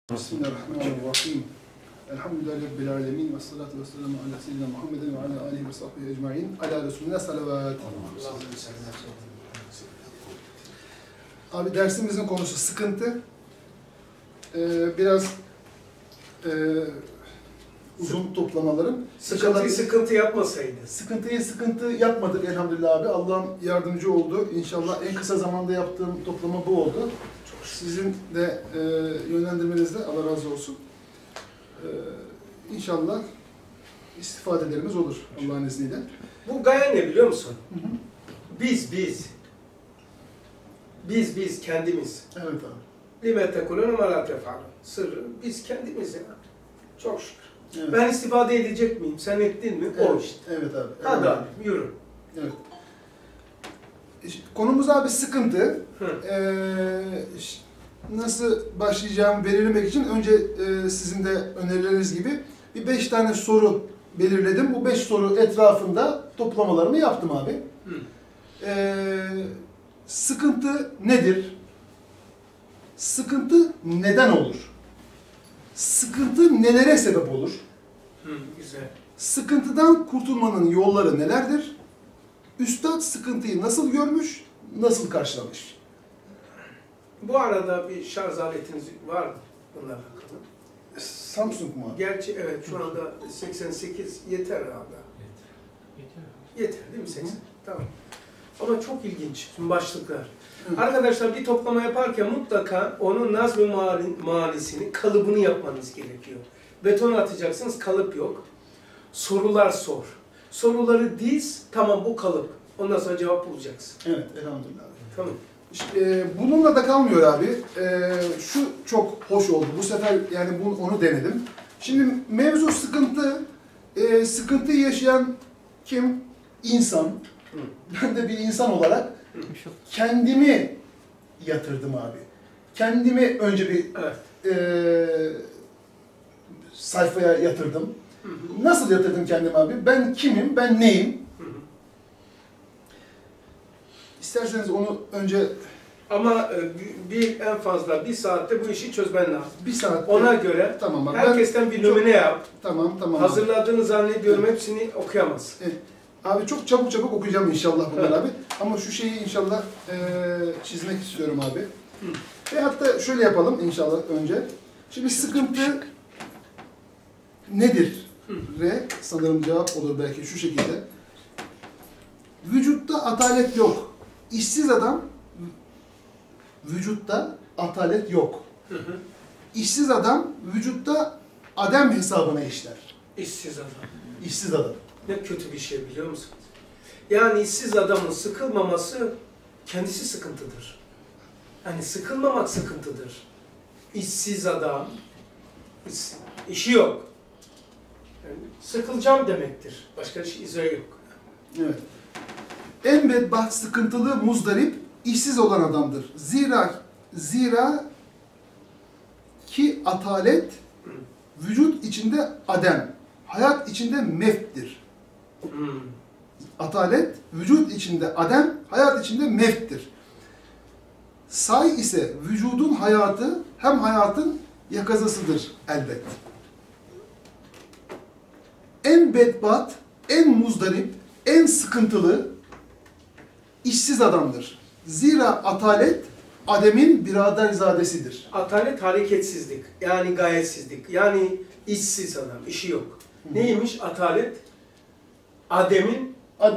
Bismillahirrahmanirrahim. Elhamdülillahi Rabbil alemin. Ve salatu ve selamu ala seyyidina Muhammedin ve ala alihi ve sahbihi ecma'in. Ala Resulüne salavat. Abi dersimizin konusu sıkıntı. Biraz uzun toplamalarım. Sıkıntı yapmasaydı. Sıkıntıyı sıkıntı yapmadık elhamdülillah abi. Allah'ım yardımcı oldu. İnşallah en kısa zamanda yaptığım toplama bu oldu. Sizin de yönlendirmenizle Allah razı olsun. İnşallah istifadelerimiz olur Allah'ın izniyle. Bu gaye ne biliyor musun? Hı hı. Biz kendimiz. Evet abi. لِمَا تَكُلُونَ مَا لَا تَفْعَلُونَ Sırrı biz kendimiz ya. Çok şükür. Evet. Ben istifade edecek miyim? Sen ettin mi? Evet. O işte. Evet abi. Hadi abi yürü. Evet. Konumuz abi sıkıntı. Nasıl başlayacağımı belirlemek için önce sizin de önerileriniz gibi bir 5 tane soru belirledim. Bu 5 soru etrafında toplamalarımı yaptım abi. Sıkıntı nedir? Sıkıntı neden olur? Sıkıntı nelere sebep olur? Güzel. Sıkıntıdan kurtulmanın yolları nelerdir? Üstad sıkıntıyı nasıl görmüş, nasıl karşılamış? Bu arada bir şarj aletiniz var mı bunlarla alakalı? Samsung mu abi? Gerçi evet şu anda 88 yeter herhalde. Yeter değil mi 80? Tamam. Ama çok ilginç tüm başlıklar. Hı. Arkadaşlar bir toplama yaparken mutlaka onun nazm-ı manisini, kalıbını yapmanız gerekiyor. Beton atacaksınız, kalıp yok. Sorular sor. Soruları diz, tamam bu kalıp. Ondan sonra cevap bulacaksın. Evet, elhamdülillah. Tamam. İşte, bununla da kalmıyor abi. Şu çok hoş oldu. Bu sefer yani onu denedim. Şimdi mevzu sıkıntı. Sıkıntıyı yaşayan kim? İnsan. Hı. Ben de bir insan olarak kendimi yatırdım abi. Kendimi önce bir sayfaya yatırdım. Nasıl yatırdım kendimi abi? Ben kimim? Ben neyim? İsterseniz onu önce... Ama en fazla bir saatte bu işi çözmen lazım. Bir saatte... Ona göre tamam, abi. herkesten bir numune yap. Tamam. Hazırladığını zannediyorum hepsini okuyamaz. Evet. Abi çok çabuk okuyacağım inşallah bunları abi. Ama şu şeyi inşallah çizmek istiyorum abi. Ve hatta şöyle yapalım inşallah önce. Şimdi sıkıntı nedir? Ve sanırım cevap olur belki şu şekilde. Vücutta atalet yok. İşsiz adam vücutta atalet yok. İşsiz adam vücutta adem hesabına işler. İşsiz adam. İşsiz adam. Ne kötü bir şey biliyor musunuz? Yani işsiz adamın sıkılmaması kendisi sıkıntıdır. Yani sıkılmamak sıkıntıdır. İşsiz adam, işi yok. Yani sıkılacağım demektir. Başka şey izah yok. Evet. En bedbaht, sıkıntılı, muzdarip, işsiz olan adamdır. Zira ki atalet vücut içinde adem, hayat içinde mef'tir. Atalet vücut içinde adem, hayat içinde mef'tir. Say ise vücudun hayatı hem hayatın yakazasıdır elbet. En bedbaht, en muzdarip, en sıkıntılı işsiz adamdır. Zira atalet ademin biraderzadesidir. Atalet hareketsizlik, yani gayetsizlik, yani işsiz adam, işi yok. Neymiş atalet? Ademin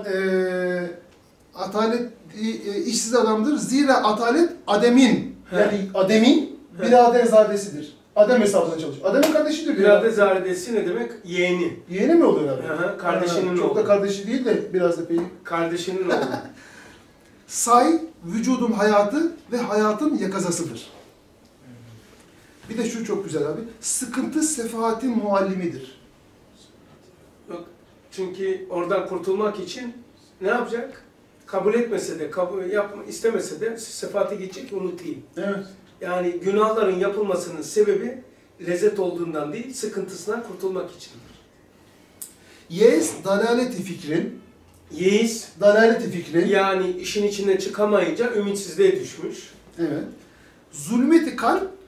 atalet işsiz adamdır. Zira atalet ademin, yani ademin biraderzadesidir. Adem hesabına çalışıyor. Adem'in kardeşidir. Biraderzadesi ne demek? Yeğeni. Yeğeni mi oluyor abi? Aha, kardeşinin çok oğlu. da kardeşi değil de biraz da peyni. Kardeşinin oğlu. Say vücudun hayatı ve hayatın yakazasıdır. Bir de şu çok güzel abi. Sıkıntı sefahatin muallimidir. Yok, çünkü oradan kurtulmak için ne yapacak? Kabul etmese de, istemese de sefahate gidecek, unutayım. Evet. Yani günahların yapılmasının sebebi lezzet olduğundan değil, sıkıntısından kurtulmak içindir. Yes, dalaleti fikrin. Yeis, Dalaleti fikrin. yani işin içinden çıkamayınca ümitsizliğe düşmüş. Evet. Zulmeti kalp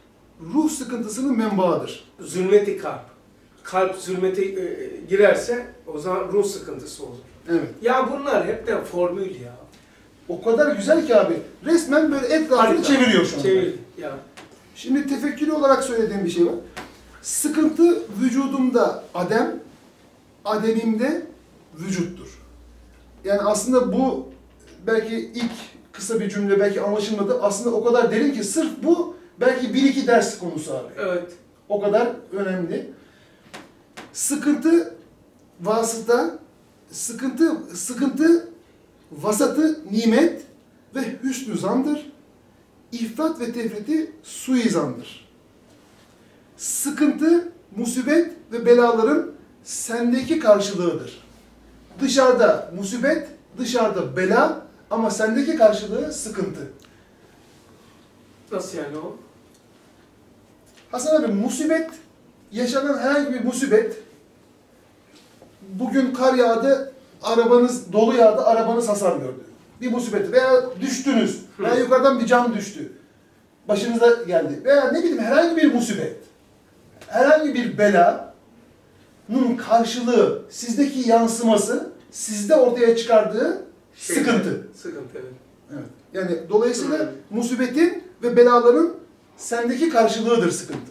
ruh sıkıntısının menbaıdır. Zulmeti kalp. Kalp zulmete girerse o zaman ruh sıkıntısı olur. Evet. Ya bunlar hepten formül ya. O kadar güzel ki abi. Resmen böyle etrafını Harika. çeviriyor şu anda. Çevir. Ya. Şimdi tefekkürü olarak söylediğim bir şey var. Sıkıntı vücudumda adem, ademimde vücuttur. Yani aslında bu belki ilk kısa bir cümle belki anlaşılmadı. Aslında o kadar derin ki sırf bu belki 1-2 ders konusu abi. Evet. O kadar önemli. Sıkıntı vasıta, sıkıntı vasatı nimet ve hüsnü zandır. İffat ve tefriti suizandır. Sıkıntı, musibet ve belaların sendeki karşılığıdır. Dışarıda musibet, dışarıda bela ama sendeki karşılığı sıkıntı. Nasıl yani o? Hasan abi musibet, yaşanan herhangi bir musibet, bugün kar yağdı, arabanız dolu yağdı, arabanız hasar gördü. Bir musibet veya düştünüz veya yukarıdan bir cam düştü. Başınıza geldi veya ne bileyim herhangi bir musibet, herhangi bir belanın karşılığı, sizdeki yansıması, sizde ortaya çıkardığı sıkıntı. Sıkıntı, evet. Evet. Yani dolayısıyla musibetin ve belaların sendeki karşılığıdır sıkıntı.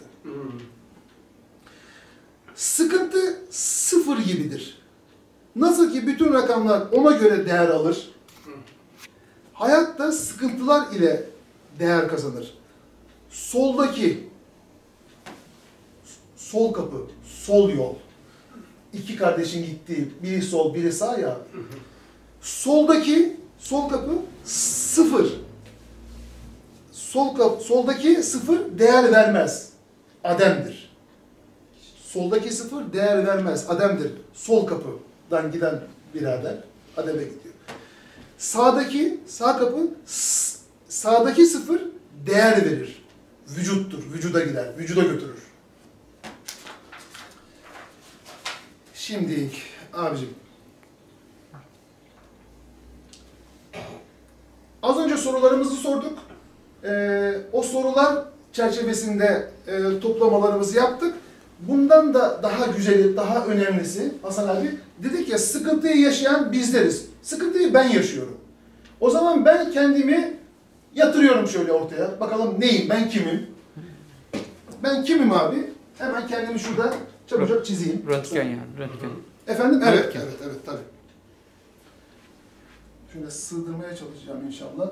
Sıkıntı sıfır gibidir. Nasıl ki bütün rakamlar ona göre değer alır, hayatta sıkıntılar ile değer kazanır. Soldaki, sol kapı, sol yol. İki kardeşin gittiği, biri sol, biri sağ ya. Soldaki, sol kapı sıfır. Soldaki sıfır değer vermez. Ademdir. Soldaki sıfır değer vermez. Ademdir. Sol kapıdan giden birader ademe gidiyor. Sağ kapı sağdaki sıfır değer verir. Vücuttur. Vücuda gider. Vücuda götürür. Şimdi abicim. Az önce sorularımızı sorduk. O sorular çerçevesinde toplamalarımızı yaptık. Bundan da daha güzeli, daha önemlisi Hasan abi, dedik ya sıkıntıyı yaşayan bizleriz. Sıkıntıyı ben yaşıyorum. O zaman ben kendimi yatırıyorum şöyle ortaya. Bakalım neyim, ben kimim? Ben kimim abi? Hemen kendimi şurada çabucak çizeyim. Röntgen yani, röntgen. Efendim? Evet, Röntgen. evet, tabii. Şöyle sığdırmaya çalışacağım inşallah.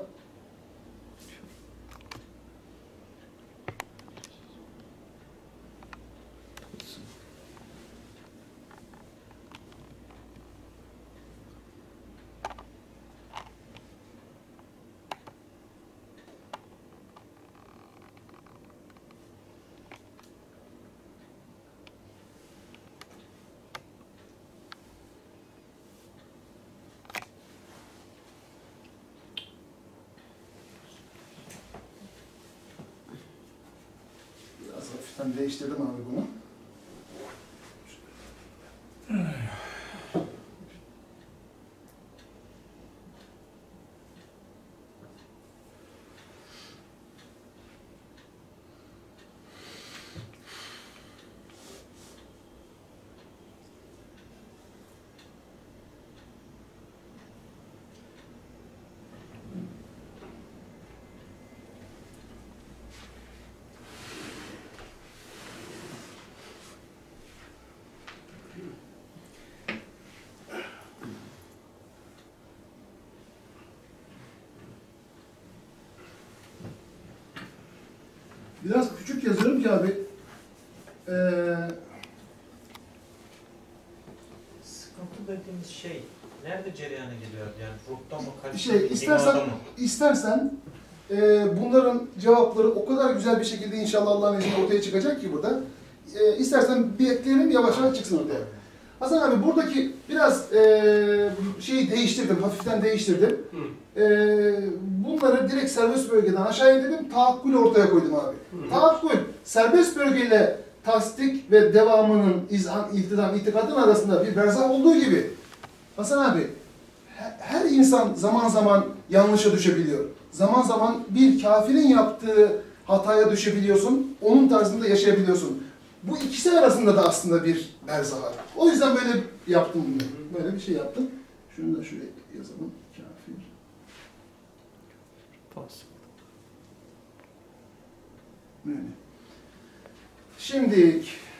Biraz hafiften değiştirdim abi bunu. Biraz küçük yazıyorum ki abi. Sıkıntı dediğimiz şey nerede cereyana geliyor? Yani ruhta mı, kalpte mi, istersen, imanda mı? istersen bunların cevapları o kadar güzel bir şekilde inşallah Allah'ın izniyle ortaya çıkacak ki burada. İstersen bir ekleyelim yavaş yavaş çıksın ortaya. Hasan abi buradaki biraz şeyi değiştirdim, hafiften değiştirdim. Bunları direkt serbest bölgeden aşağı indirdim, tahakkül ortaya koydum abi. Tahakkül, serbest bölgeyle tasdik ve devamının izan, iltizam, itikadın arasında bir berzah olduğu gibi Hasan abi, her insan zaman zaman yanlışa düşebiliyor. Zaman zaman bir kafirin yaptığı hataya düşebiliyorsun, onun tarzında yaşayabiliyorsun. Bu ikisi arasında da aslında bir berzah var. O yüzden böyle yaptım bunu. Böyle bir şey yaptım. Şunu da şuraya yazalım. Kafir. Böyle. Şimdi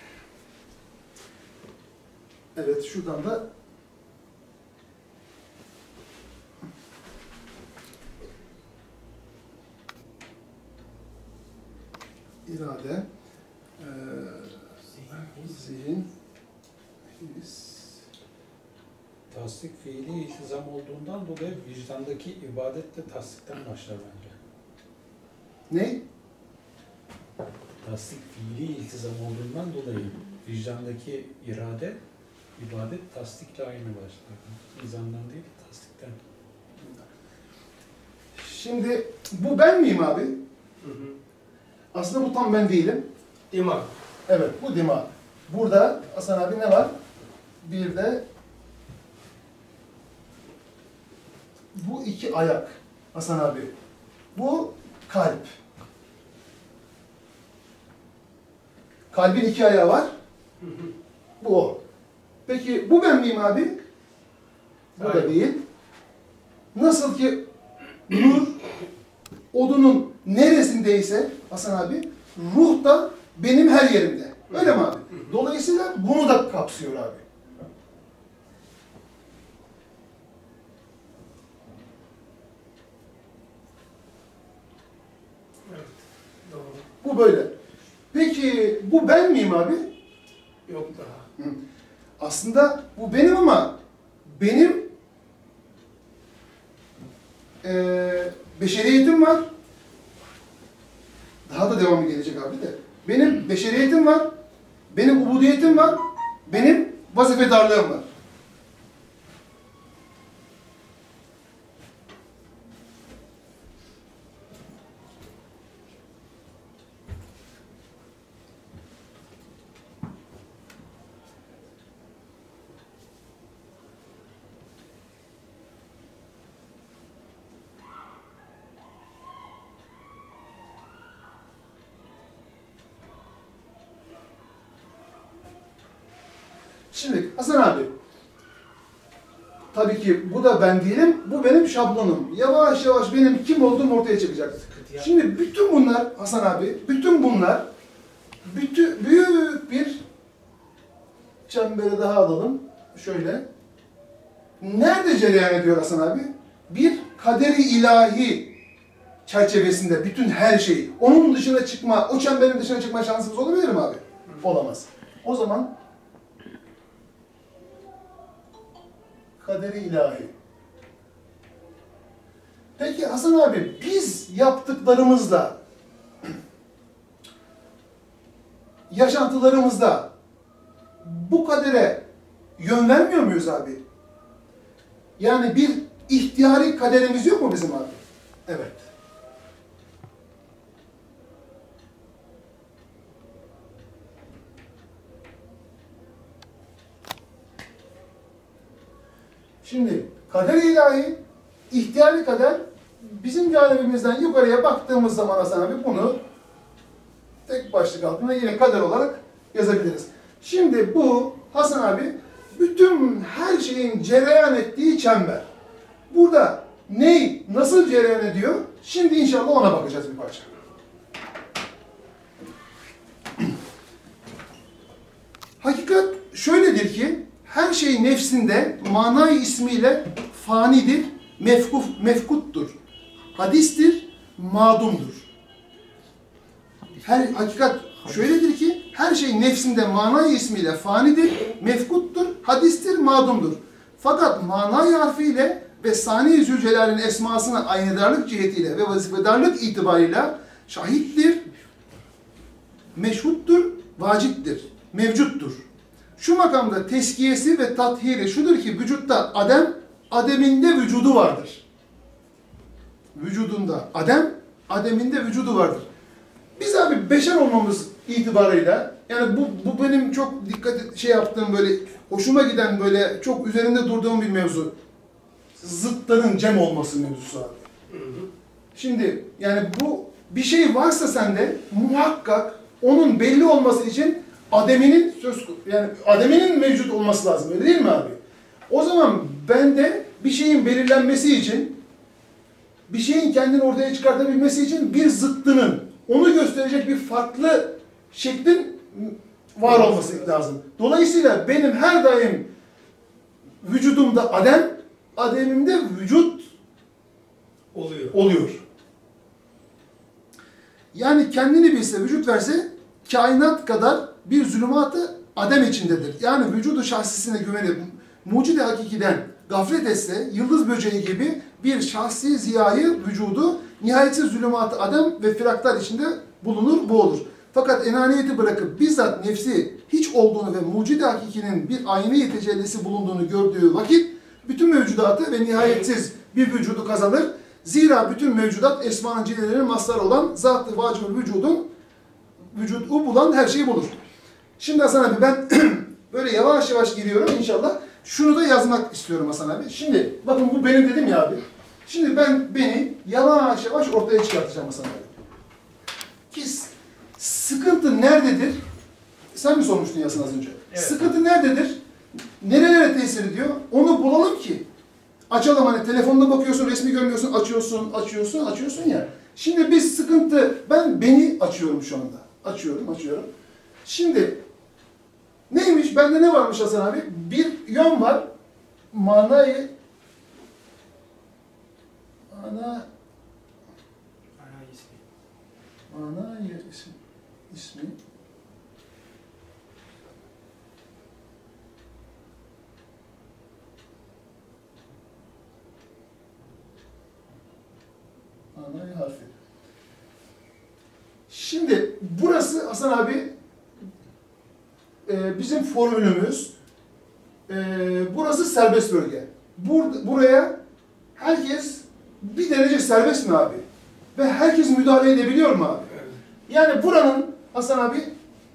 evet şuradan da irade, zihin, his. Tasdik fiili iltizam olduğundan dolayı vicdandaki ibadet de tasdikten başlar bence. Ne? Tasdik fiili iltizam olduğundan dolayı vicdandaki irade, ibadet tasdikle aynı başlar. İlzamdan değil, tasdikten. Şimdi bu ben miyim abi? Hı hı. Aslında bu tam ben değilim. Dimağ. Evet, bu dimağ. Burada Hasan abi ne var? Bir de bu iki ayak Hasan abi. Bu kalp. Kalbin iki ayağı var. Hı hı. Bu o. Peki bu ben miyim abi? Bu da Hayır. değil. Nasıl ki nur odunun neresindeyse Hasan abi, ruh da benim her yerimde. Öyle mi abi? Dolayısıyla bunu da kapsıyor abi. Evet. Doğru. Bu böyle. Peki bu ben miyim abi? Yok daha. Aslında bu benim ama benim beşeriyetim var. Daha da devamı gelecek abi de. Benim beşeriyetim var. Benim ubudiyetim var. Benim vazifedarlığım var. Şimdi Hasan abi, tabii ki bu da ben değilim, bu benim şablonum. Yavaş yavaş benim kim olduğum ortaya çıkacak. Şimdi bütün bunlar Hasan abi, bütün bunlar büyük bir çembere daha alalım. Şöyle. Nerede cereyan ediyor Hasan abi? Bir kaderi ilahi çerçevesinde bütün her şey. Onun dışına çıkma, o çemberin dışına çıkma şansımız olabilir mi abi? Olamaz. O zaman kaderi ilahi. Peki Hasan abi, biz yaptıklarımızla, yaşantılarımızda bu kadere yön vermiyor muyuz abi? Yani bir ihtiyari kaderimiz yok mu bizim abi? Evet. Şimdi kader-i ilahi, ihtiyari kader bizim canibimizden yukarıya baktığımız zaman Hasan abi bunu tek başlık altında yine kader olarak yazabiliriz. Şimdi bu Hasan abi bütün her şeyin cereyan ettiği çember. Burada ne, nasıl cereyan ediyor? Şimdi inşallah ona bakacağız bir parça. Hakikat şöyledir ki her şey nefsinde manayı ismiyle fanidir, mefkuttur. Hadistir, madumdur. Hakikat şöyledir ki her şey nefsinde manayı ismiyle fanidir, mefkuttur, hadistir, madumdur. Fakat manayı harfiyle ve Sani-i Zülcelal'in esmasına aynedarlık cihetiyle ve vazifedarlık itibarıyla şahittir, meşhuttur, vaciptir, mevcuttur. Şu makamda teskiyesi ve tathiri şudur ki vücutta ademinde vücudu vardır. Vücudunda ademinde vücudu vardır. Biz abi beşer olmamız itibarıyla, yani bu benim çok dikkat yaptığım, böyle hoşuma giden, böyle çok üzerinde durduğum bir mevzu. Zıtların cem olması mevzusu abi. Şimdi yani bu bir şey varsa sende muhakkak onun belli olması için ademinin yani ademinin mevcut olması lazım. Öyle değil mi abi? O zaman bende bir şeyin belirlenmesi için, bir şeyin kendini ortaya çıkartabilmesi için bir zıttının, onu gösterecek bir farklı şeklin var olması lazım. Dolayısıyla benim her daim vücudumda ademimde vücut oluyor. Yani kendini bilse, vücut verse, kainat kadar bir zulümatı adem içindedir. Yani vücudu şahsisine güvenip, mucid-i hakikiden gaflet etse, yıldız böceği gibi bir şahsi ziyayı vücudu, nihayetsiz zulümatı adem ve firaklar içinde bulunur, bu olur. Fakat enaniyeti bırakıp bizzat nefsi hiç olduğunu ve mucid-i hakikinin bir ayni tecellisi bulunduğunu gördüğü vakit, bütün mevcudatı ve nihayetsiz bir vücudu kazanır. Zira bütün mevcudat esma-ı celilerin mazharı olan zat-ı vacib-ül vücudu bulan her şeyi bulur. Şimdi Hasan abi ben böyle yavaş yavaş giriyorum inşallah. Şunu da yazmak istiyorum Hasan abi. Şimdi bakın bu benim dedim ya abi. Şimdi beni yavaş yavaş ortaya çıkartacağım Hasan abi. Ki sıkıntı nerededir? Sen mi sormuştun Yasin az önce? Evet. Sıkıntı nerededir? Nerelere tesir ediyor? Onu bulalım ki. Açalım hani telefonda bakıyorsun, resmi görmüyorsun, açıyorsun ya. Şimdi biz sıkıntı, beni açıyorum şu anda. Açıyorum. Şimdi neymiş? Bende ne varmış Hasan abi? Bir yön var. Manayı ismi manayı harfi. Şimdi burası Hasan abi bizim formülümüz. Burası serbest bölge. Buraya herkes bir derece serbest mi abi? Ve herkes müdahale edebiliyor mu abi? Evet. Yani buranın Hasan abi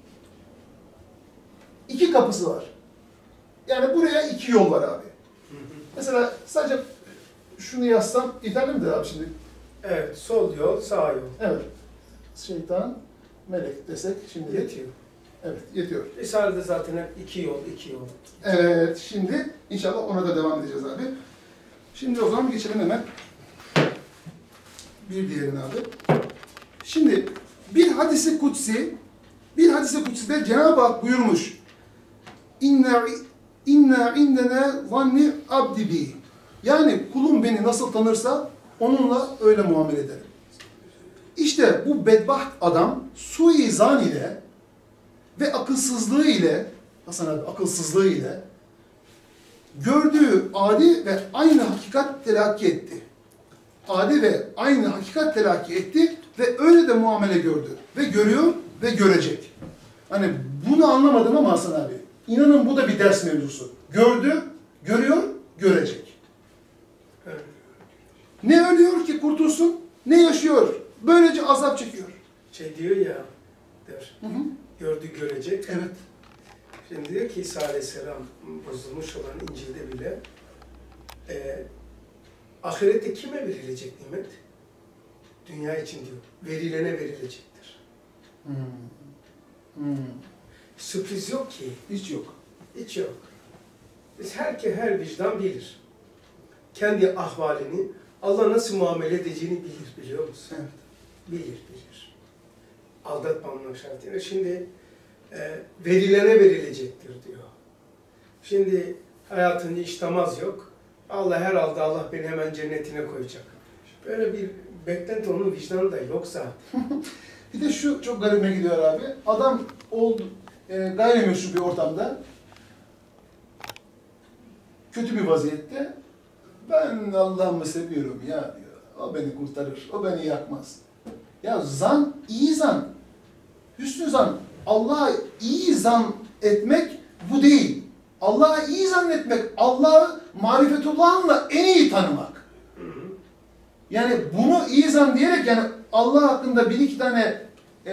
2 kapısı var. Yani buraya 2 yol var abi. Mesela sadece şunu yazsam yeterli midir abi şimdi? Evet, sol yol, sağ yol. Evet. Şeytan, melek desek şimdi yetiyor. Evet, yetiyor. Risalede zaten hep 2 yol. Evet, şimdi inşallah ona da devam edeceğiz abi. Şimdi o zaman geçelim hemen bir diğerine abi. Şimdi bir hadis-i kutsi'de Cenab-ı Hak buyurmuş. İnna indene zanni abdi bi. Yani kulum beni nasıl tanırsa onunla öyle muamele ederim. İşte bu bedbaht adam suizan ile ve akılsızlığı ile, Hasan abi akılsızlığı ile gördüğü adi ve aynı hakikat telakki etti. Adi ve aynı hakikat telakki etti ve öyle de muamele gördü. Ve görüyor ve görecek. Hani bunu anlamadım ama Hasan abi, inanın bu da bir ders mevzusu. Gördü, görüyor, görecek. Evet. Ne ölüyor ki kurtulsun, ne yaşıyor. Böylece azap çekiyor. Diyor ya, der. Hı hı. Gördü, görecek. Evet. Şimdi diyor ki İsa Aleyhisselam bozulmuş olan İncil'de bile ahirette kime verilecek nimet? Dünya için diyor. Verilene verilecektir. Sürpriz yok ki. Hiç yok. Hiç yok. Biz her vicdan bilir. Kendi ahvalini, Allah nasıl muamele edeceğini bilir, biliyor musun? Evet. Bilir. Aldatmamak şartıyla. Şimdi verilene verilecektir diyor. Şimdi hayatında iştamaz yok. Herhalde Allah beni hemen cennetine koyacak. Böyle bir beklenti onun vicdanında yok zaten. Bir de şu çok garibime gidiyor abi. Adam oldu gayrimeşru bir ortamda kötü bir vaziyette ben Allah'ımı seviyorum ya diyor. O beni kurtarır. O beni yakmaz. Ya zan, iyi zan, hüsnü zan, Allah'a iyi zan etmek bu değil. Allah'a iyi zannetmek, Allah'ı marifetullah'ınla en iyi tanımak. Yani bunu iyi zan diyerek yani Allah hakkında bir iki tane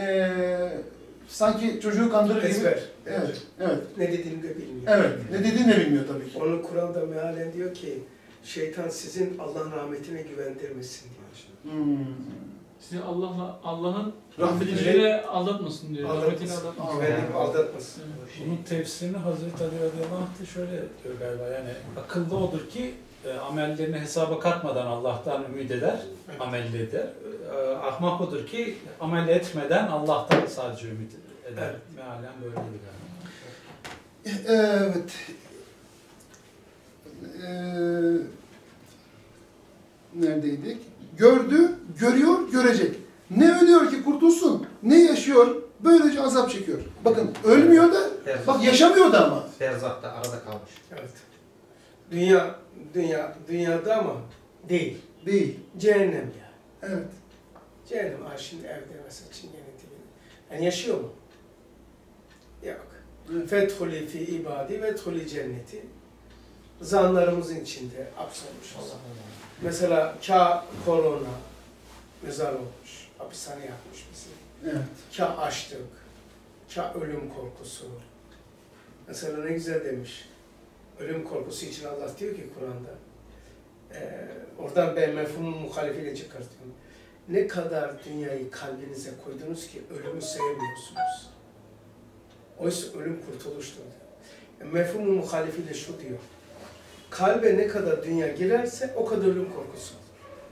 sanki çocuğu kandırır gibi. Ezber. Evet. Ne dediğini de bilmiyor. Evet, ne dediğini de bilmiyor tabii ki. Onun Kur'an'da mealen diyor ki, şeytan sizin Allah'ın rahmetine güvendirmesin diyor. Sizi Allah'ın Rahmetiyle rahmetiyle aldatmasın diyor. Rahmetiyle Aldatmasın. aldatmasın. Güvenip aldatmasın. Bunun tefsirini Hazreti Ali radıyallahu anh de şöyle diyor galiba, yani akıllı odur ki amellerini hesaba katmadan Allah'tan ümit eder, Evet. amel eder. Ahmak odur ki amel etmeden Allah'tan sadece ümit eder. Evet. Mealen böyleydi galiba. Evet. Neredeydik? Gördü, görüyor, görecek. Ne ölüyor ki kurtulsun, ne yaşıyor, böylece azap çekiyor. Bakın ölmüyor da, bak yaşamıyor da ama. Berzak'ta arada kalmış. Evet. Dünyada ama değil. Değil. Cehennem ya. Evet. Cehennem, şimdi evde mesela Çingene'nin dibinde. Yani yaşıyor mu? Yok. Evet. Fethuli fi ibadi ve thuli cenneti. Zanlarımızın içinde hapsolmuş. Mesela korona mezar olmuş, hapishane yapmış bizi. Evet. Açlık, ölüm korkusu. Mesela ne güzel demiş. Ölüm korkusu için Allah diyor ki Kur'an'da. Oradan ben mefhumun muhalifiyle çıkartıyorum. Ne kadar dünyayı kalbinize koydunuz ki ölümü sevmiyorsunuz. Oysa ölüm kurtuluştur. Mefhumun muhalifiyle şu diyor. Kalbe ne kadar dünya girerse o kadar ölüm korkusu olur.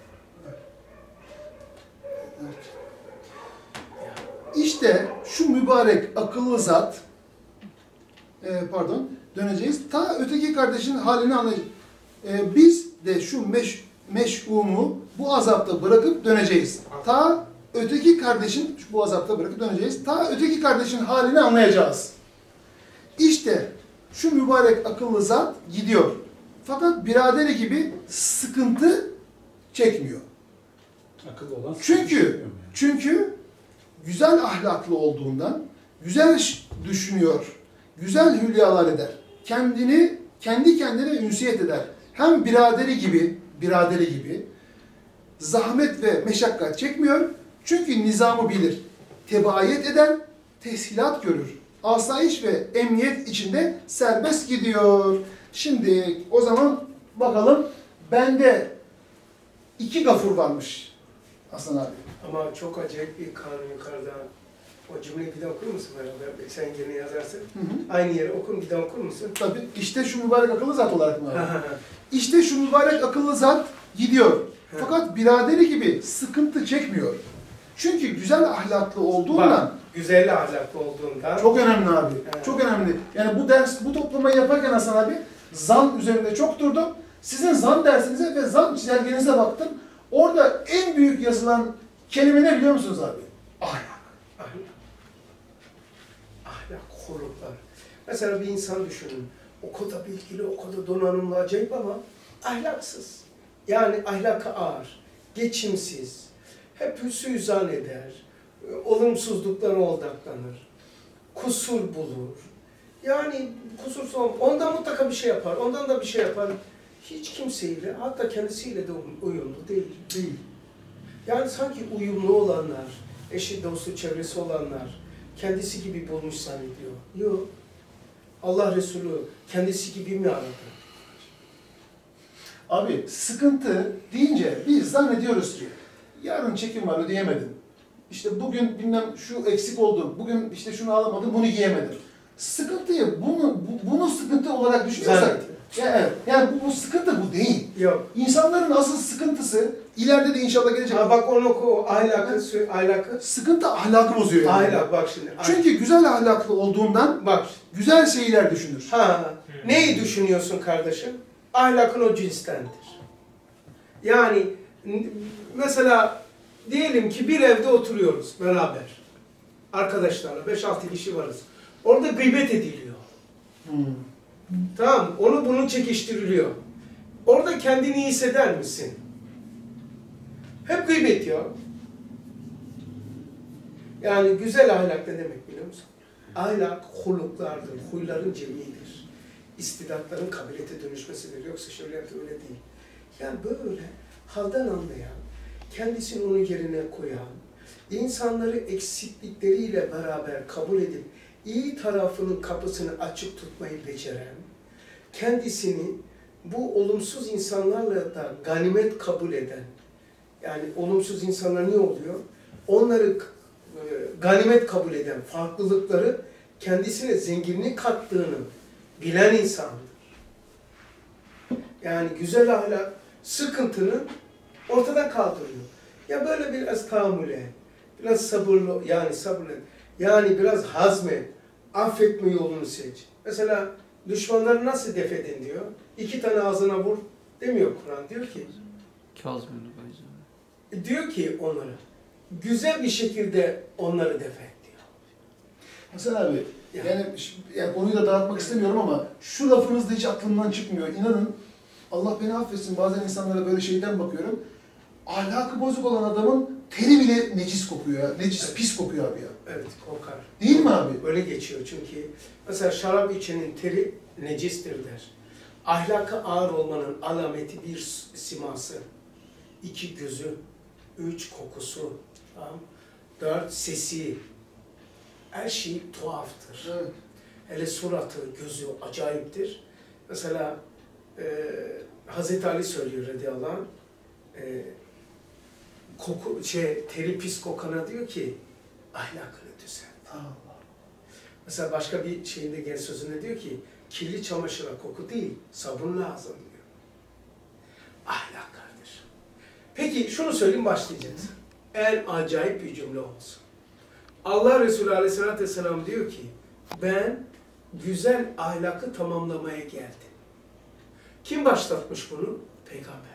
İşte şu mübarek akıllı zat, döneceğiz. Ta öteki kardeşin halini anlayacağız. Biz de şu meş'umu bu azapta bırakıp döneceğiz. Ta öteki kardeşin, bu azapta bırakıp döneceğiz. Ta öteki kardeşin halini anlayacağız. İşte şu mübarek akıllı zat gidiyor. Fakat biraderi gibi sıkıntı çekmiyor. Akıllı olan Çünkü güzel ahlaklı olduğundan, güzel düşünüyor, güzel hülyalar eder. Kendi kendine ünsiyet eder. Hem biraderi gibi zahmet ve meşakkat çekmiyor. Çünkü nizamı bilir. Tebaiyet eder, teshilat görür. Asayiş ve emniyet içinde serbest gidiyor. Şimdi o zaman bakalım, bende 2 gafur varmış Hasan abi. Ama çok acayip bir kanun yukarıda. O cümleyi bir daha okur musun beraber? Sen yine yazarsın. Aynı yere okur, bir daha okur musun? Tabii, işte şu mübarek akıllı zat olarak mı abi? İşte şu mübarek akıllı zat gidiyor. Fakat biraderi gibi sıkıntı çekmiyor. Çünkü güzel ahlaklı olduğundan. Bak, güzel ahlaklı olduğundan. Çok önemli abi. Evet. Çok önemli. Yani bu toplamayı yaparken Hasan abi zan üzerinde çok durdum. Sizin zan dersinize ve zan çizelgenize baktım. Orada en büyük yazılan kelime ne biliyor musunuz abi? Ahlak. Ahlak, huluklar. Mesela bir insan düşünün. O kadar bilgili, o kadar donanımlı, acayip ama ahlaksız. Yani ahlakı ağır, geçimsiz, hep hüsnü-zan eder, olumsuzluklara odaklanır, kusur bulur. Yani kusursuz olmaz. Ondan mutlaka bir şey yapar, ondan da bir şey yapar. Hiç kimseyle, hatta kendisiyle de uyumlu değil. Yani sanki uyumlu olanlar, eşi, dostu, çevresi olanlar, kendisi gibi bulmuş zannediyor. Yok. Allah Resulü kendisi gibi mi aradı? Abi sıkıntı deyince biz zannediyoruz ki yarın çekim var ödeyemedim. İşte bugün bilmem şu eksik oldu, bugün işte şunu alamadım, bunu giyemedim. Sıkıntıyı, bunu sıkıntı olarak düşünüyorsak, yani bu sıkıntı bu değil. Yok. İnsanların asıl sıkıntısı, ileride de inşallah gelecek. Bak onu oku, ahlakı. Sıkıntı ahlakı bozuyor yani. Ahlak, bak şimdi. Çünkü güzel ahlaklı olduğundan bak, güzel şeyler düşünür. Neyi düşünüyorsun kardeşim? Ahlakın o cinstendir. Yani mesela diyelim ki bir evde oturuyoruz beraber. Arkadaşlarla 5-6 kişi varız. Orada gıybet ediliyor. Tamam, onu bunu çekiştiriliyor. Orada kendini iyi hisseder misin? Hep gıybet ya. Yani güzel ahlak ne demek biliyor musun? Ahlak huluklardır, huyların cemiğidir. İstidatların kabiliyete dönüşmesidir. Yoksa şöyle öyle değil. Yani böyle halden anlayan, kendisini onun yerine koyan, insanları eksiklikleriyle beraber kabul edip iyi tarafının kapısını açık tutmayı beceren, kendisini bu olumsuz insanlarla da ganimet kabul eden, Yani olumsuz insanlar ne oluyor? Onları ganimet kabul eden, farklılıkları kendisine zenginlik kattığını bilen insandır. Yani güzel ahlak sıkıntının ortadan kaldırıyor. Ya böyle biraz tahammül et, biraz sabırlı, yani biraz hazmet, affetme yolunu seç. Mesela düşmanları nasıl def edin diyor. 2 tane ağzına vur demiyor Kur'an. Diyor ki, diyor ki onlara, güzel bir şekilde onları def et diyor. Hasan abi, yani konuyu da dağıtmak istemiyorum ama şu lafınız da hiç aklımdan çıkmıyor. İnanın, Allah beni affetsin, bazen insanlara böyle şeyden bakıyorum. Ahlakı bozuk olan adamın teri bile necis kokuyor ya. Necis, Evet. pis kokuyor abi ya. Evet, kokar. Değil mi abi? Öyle geçiyor çünkü. Mesela şarap içenin teri necistir der. Ahlaka ağır olmanın alameti bir siması. 2 gözü, 3 kokusu, tamam? 4 sesi. Her şey tuhaftır. Evet. Hele suratı, gözü acayiptir. Mesela Hazreti Ali söylüyor radıyallahu anh, teri pis kokana diyor ki ahlakını düzelt. Allah. Mesela başka bir şeyinde gel sözünde diyor ki kirli çamaşıra koku değil, sabun lazım diyor. Ahlak kardeşim. Peki şunu söyleyeyim, başlayacağız. En acayip bir cümle olsun. Allah Resulü Aleyhisselatü Vesselam diyor ki ben güzel ahlakı tamamlamaya geldim. Kim başlatmış bunu? Peygamberler.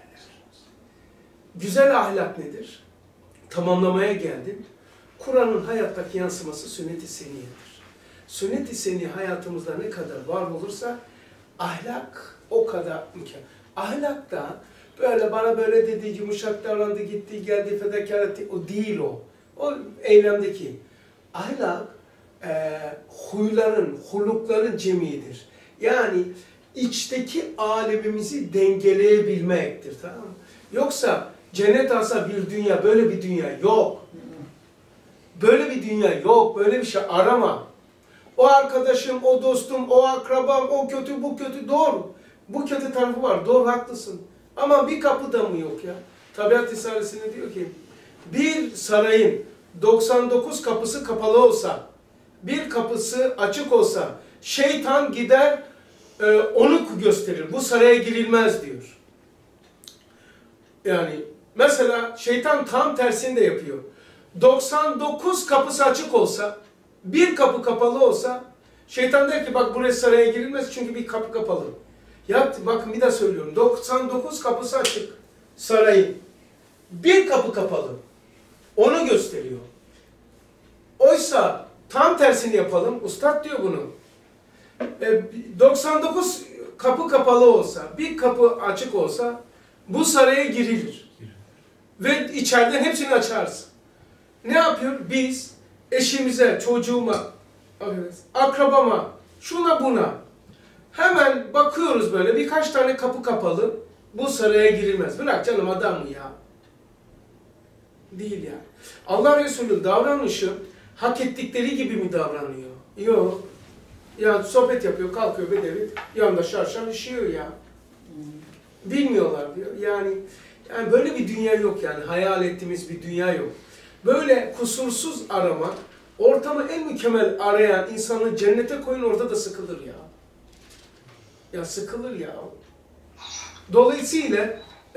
Güzel ahlak nedir? Tamamlamaya geldim. Kur'an'ın hayattaki yansıması sünnet-i seniyedir. Sünnet-i seniye hayatımızda ne kadar var olursa ahlak o kadar mükemmel. Ahlak da böyle bana böyle dedi, yumuşak davrandı, gitti, geldi, fedakar etti. O değil o. O eylemdeki. Ahlak huyların, hulukların cemidir. Yani içteki alemimizi dengeleyebilmektir. Tamam mı? Yoksa cennet alsa bir dünya, böyle bir dünya yok. Böyle bir dünya yok, böyle bir şey arama. O arkadaşım, o dostum, o akrabam, o kötü, bu kötü, doğru. Bu kötü tarafı var, doğru, haklısın. Ama bir kapı da mı yok ya? Tabiat Risalesi'nde diyor ki, bir sarayın 99 kapısı kapalı olsa, bir kapısı açık olsa, şeytan gider onu gösterir. Bu saraya girilmez diyor. Yani mesela şeytan tam tersini de yapıyor. 99 kapısı açık olsa, bir kapı kapalı olsa, şeytan der ki bak buraya saraya girilmez çünkü bir kapı kapalı. Ya bakın bir daha söylüyorum. 99 kapısı açık sarayın. Bir kapı kapalı. Onu gösteriyor. Oysa tam tersini yapalım. Ustad diyor bunu. 99 kapı kapalı olsa, bir kapı açık olsa bu saraya girilir. Ve içeriden hepsini açarsın. Ne yapıyor? Biz eşimize, çocuğuma, akrabama, şuna buna hemen bakıyoruz böyle birkaç tane kapı kapalı. Bu saraya girilmez. Bırak canım adam mı ya? Değil yani. Allah Resulü'nün davranışı hak ettikleri gibi mi davranıyor? Yok. Ya sohbet yapıyor, kalkıyor bedevi, yanında şarşar işiyor ya. Bilmiyorlar diyor. Yani böyle bir dünya yok yani. Hayal ettiğimiz bir dünya yok. Böyle kusursuz arama, ortamı en mükemmel arayan insanı cennete koyun, orada da sıkılır ya. Ya sıkılır ya. Dolayısıyla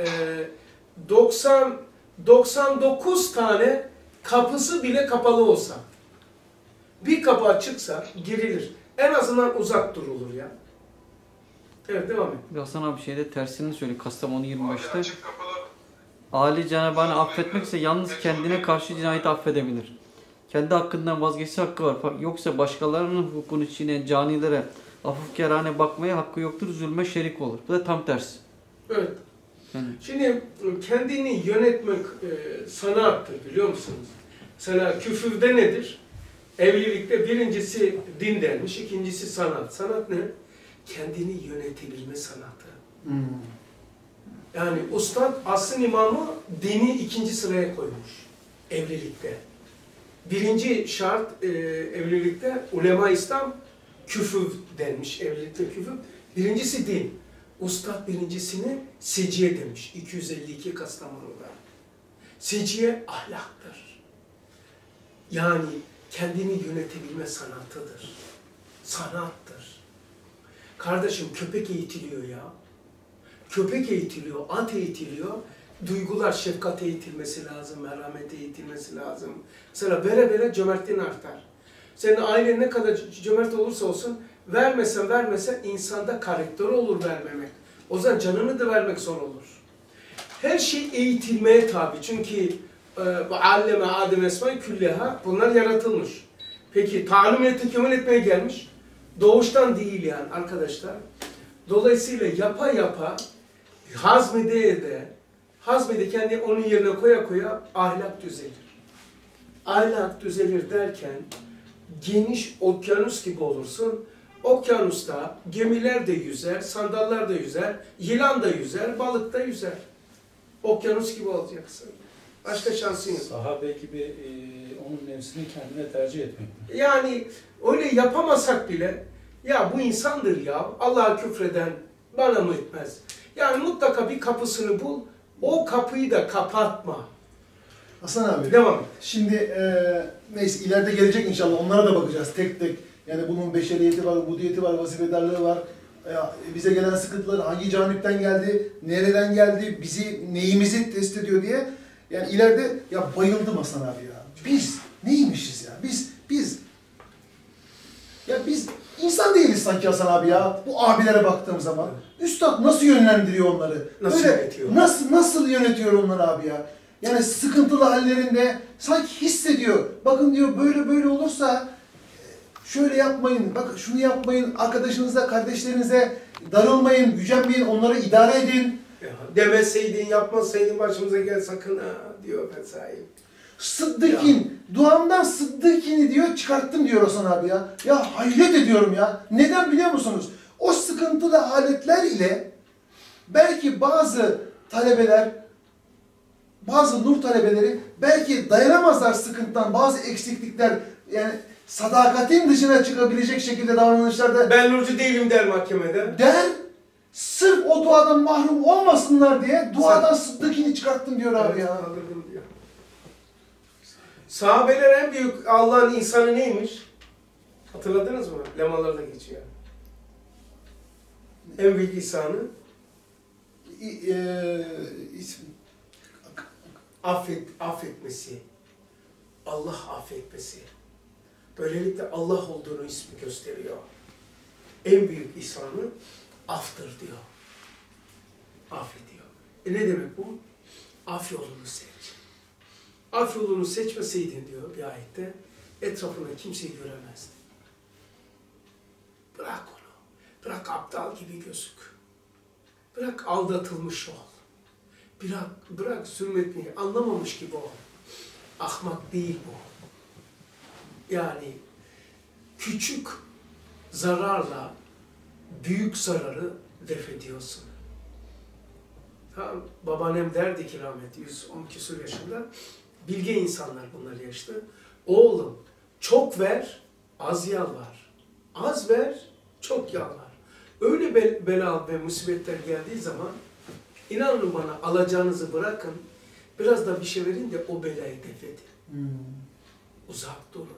99 tane kapısı bile kapalı olsa, bir kapı açıksa girilir. En azından uzak durulur ya. Evet, devam et. Hasan abi şeyde tersini söyle. Kastamonu 25'te. Ali Cenab-ı affetmekse yalnız kendine karşı cinayeti affedebilir. Kendi hakkından vazgeçse hakkı var. Yoksa başkalarının hukukunu çiğneyen canilere hafifkerane bakmaya hakkı yoktur. Zulme şerik olur. Bu da tam tersi. Evet. Yani. Şimdi kendini yönetmek sanattır, biliyor musunuz? Mesela küfürde nedir? Evlilikte birincisi din denmiş, ikincisi sanat. Sanat ne? Kendini yönetebilme sanatı. Yani ustad asrın imamı dini ikinci sıraya koymuş evlilikte. Birinci şart evlilikte ulema-i İslam küfür denmiş, evlilikte küfür. Birincisi din. Ustad birincisini seciye demiş 252 Kastamonu'da. Seciye ahlaktır. Yani kendini yönetebilme sanatıdır. Sanattır. Kardeşim köpek eğitiliyor ya. Köpek eğitiliyor, at eğitiliyor. Duygular, şefkat eğitilmesi lazım, merhamet eğitilmesi lazım. Mesela vere cömertliğin artar. Senin ailen ne kadar cömert olursa olsun, vermesen insanda karakteri olur vermemek. O zaman canını da vermek zor olur. Her şey eğitilmeye tabi. Çünkü alleme Adem esma külleha, bunlar yaratılmış. Peki talim tekemmül etmeye gelmiş. Doğuştan değil yani arkadaşlar. Dolayısıyla yapa hazmede kendi onun yerine koya ahlak düzelir. Ahlak düzelir derken geniş okyanus gibi olursun. Okyanusta gemiler de yüzer, sandallar da yüzer, yılan da yüzer, balık da yüzer. Okyanus gibi olacaksın. Başka şansın yok. Sahabe gibi onun nefsini kendine tercih etmek mi? Yani öyle yapamasak bile ya bu insandır ya, Allah'a küfreden bana mı etmez? Yani mutlaka bir kapısını bul, o kapıyı da kapatma. Hasan abi. Devam et. Şimdi neyse ileride gelecek inşallah, onlara da bakacağız tek tek. Yani bunun beşeriyeti var, ubudiyeti var, vazifedarlığı var. Bize gelen sıkıntılar hangi canipten geldi, nereden geldi, bizi neyimizi test ediyor diye. Yani ileride ya bayıldım Hasan abi ya. Biz neymişiz ya? Biz insan değiliz sanki Hasan abi ya. Bu abilere baktığım zaman. Üstad nasıl yönlendiriyor onları? Nasıl yönetiyor? Nasıl yönetiyor onları abi ya? Yani sıkıntılı hallerinde sanki hissediyor. Bakın diyor böyle olursa şöyle yapmayın, bak şunu yapmayın, arkadaşınıza, kardeşlerinize darılmayın, gücenmeyin, onları idare edin. Ya, demeseydin, yapmasaydın başımıza gel sakın ha diyor vesaire. Sıddıkin, duamdan Sıddıkin'i diyor çıkarttım diyor Hasan abi ya. Ya hayret ediyorum ya. Neden biliyor musunuz? O sıkıntılı haletler ile belki bazı talebeler, bazı nur talebeleri belki dayanamazlar sıkıntıdan, bazı eksiklikler, yani sadakatin dışına çıkabilecek şekilde davranışlarda Ben nurcu değilim der mahkemede. der, sırf o duadan mahrum olmasınlar diye duadan Sıddıkin'i çıkarttım diyor abi ya. Kaldırdım diyor. Sahabeler en büyük Allah'ın insanı neymiş? Hatırladınız mı? Lemalarda geçiyor. En büyük insanı affetmesi. Allah affetmesi. Böylelikle Allah olduğunu ismi gösteriyor. En büyük ihsanı aftır diyor. Affediyor. Ne demek bu? Af yolunu seç. Af yolunu seçmeseydin diyor bir ayette, etrafında kimseyi göremezdin. Bırak onu. Bırak aptal gibi gözük. Bırak aldatılmış ol. Bırak zulmetmeyi anlamamış gibi ol. Ahmak değil bu. Yani küçük zararla büyük zararı def ediyorsun. Tamam, babaannem derdi ki rahmet 110 küsur yaşında, bilge insanlar bunlar yaşlı. Oğlum çok ver, az yalvar. Az ver, çok yalvar. Öyle bela ve musibetler geldiği zaman inanın bana alacağınızı bırakın, biraz da bir şey verin de o belayı def edin. Uzak durun.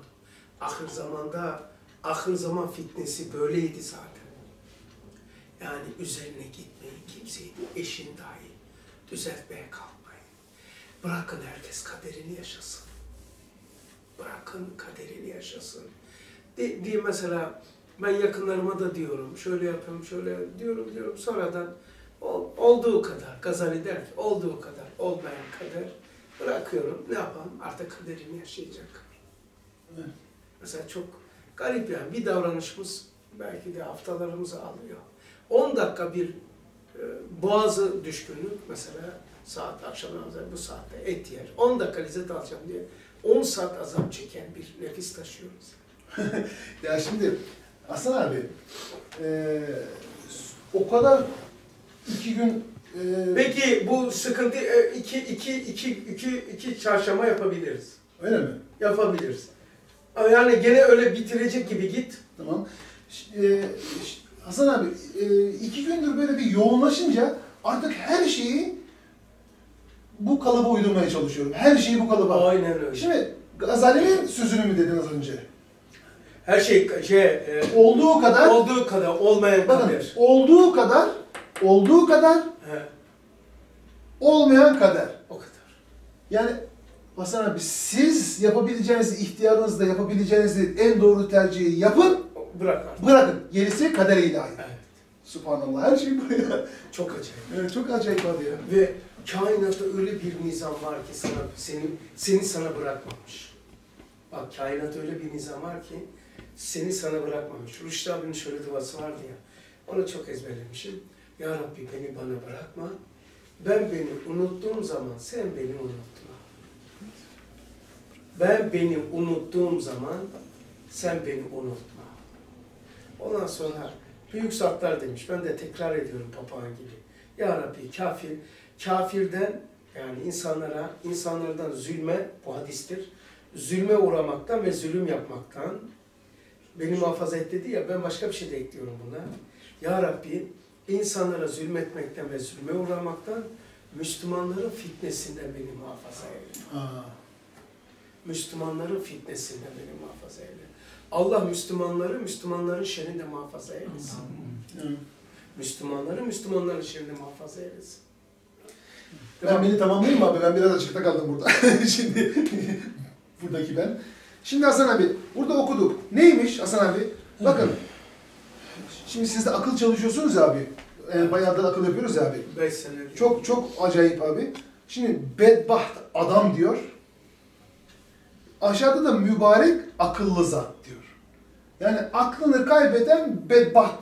Ahir zaman fitnesi böyleydi zaten. Yani üzerine gitmeyin kimseyi, eşin dahi düzeltmeye kalkmayın. Bırakın herkes kaderini yaşasın. Bırakın kaderini yaşasın. Diye mesela ben yakınlarıma da diyorum, şöyle yapıyorum, şöyle diyorum. Sonradan olduğu kadar, Gazali der ki, olduğu kadar olmayan kader bırakıyorum. Ne yapalım? Artık kaderini yaşayacak. Evet. Mesela çok garip yani bir davranışımız belki de haftalarımızı alıyor. 10 dakika bir boğazı düşkünlük mesela saat akşam namazı bu saatte et yer. 10 dakika lezzet alacağım diye 10 saat azap çeken bir nefis taşıyoruz. Ya şimdi Hasan abi o kadar 2 gün Peki bu sıkıntı iki çarşamba yapabiliriz. Öyle mi? Yapabiliriz. Yani gene öyle bitirecek gibi git. Tamam. Hasan abi 2 gündür böyle bir yoğunlaşınca artık her şeyi bu kalıba uydurmaya çalışıyorum. Her şeyi bu kalıba. Aynen öyle. Şimdi Gazali'nin sözünü mü dedin az önce? Her şey Olduğu kadar, olduğu kadar olmayan bakın, kader. olduğu kadar, He, olmayan kader. o kadar. Yani Hasan abi, siz yapabileceğinizi, ihtiyarınızda yapabileceğinizi en doğru tercihi yapın, Bırak artık. bırakın. Gerisi kader ilahi. Evet. Subhanallah, her şey buraya. Çok acayip. Evet, çok acayip abi ya. Ve kainatta öyle bir nizam var ki seni sana bırakmamış. Bak kainatta öyle bir nizam var ki seni sana bırakmamış. Rüştü abinin şöyle duası vardı ya. Onu çok ezberlemişim. Ya Rabbi beni bana bırakma. Ben beni unuttuğum zaman sen beni unutma. Ben beni unuttuğum zaman sen beni unutma. Ondan sonra büyük zatlar demiş. Ben de tekrar ediyorum papağan gibi. Ya Rabbi kafirden yani insanlardan zulme, bu hadistir. Zulme uğramaktan ve zulüm yapmaktan beni muhafaza et dedi ya, ben başka bir şey de ekliyorum buna. Ya Rabbi insanlara zulmetmekten ve zulme uğramaktan, Müslümanların fitnesinden beni muhafaza eyle. Müslümanların fitnesinden beni muhafaza eyle. Allah Müslümanların şerrinde muhafaza eylesin. Müslümanların şerrinde muhafaza eylesin. Ben beni tamamlayayım mı abi? Ben biraz açıkta kaldım burada. Şimdi buradaki ben. Şimdi Hasan abi, burada okuduk. Neymiş Hasan abi? Bakın. Şimdi siz de akıl çalışıyorsunuz ya abi. Bayağı da akıl yapıyoruz ya abi. 5 sene. Çok çok acayip abi. Şimdi bedbaht adam diyor. Aşağıda da mübarek akıllı zat diyor. Yani aklını kaybeden bedbaht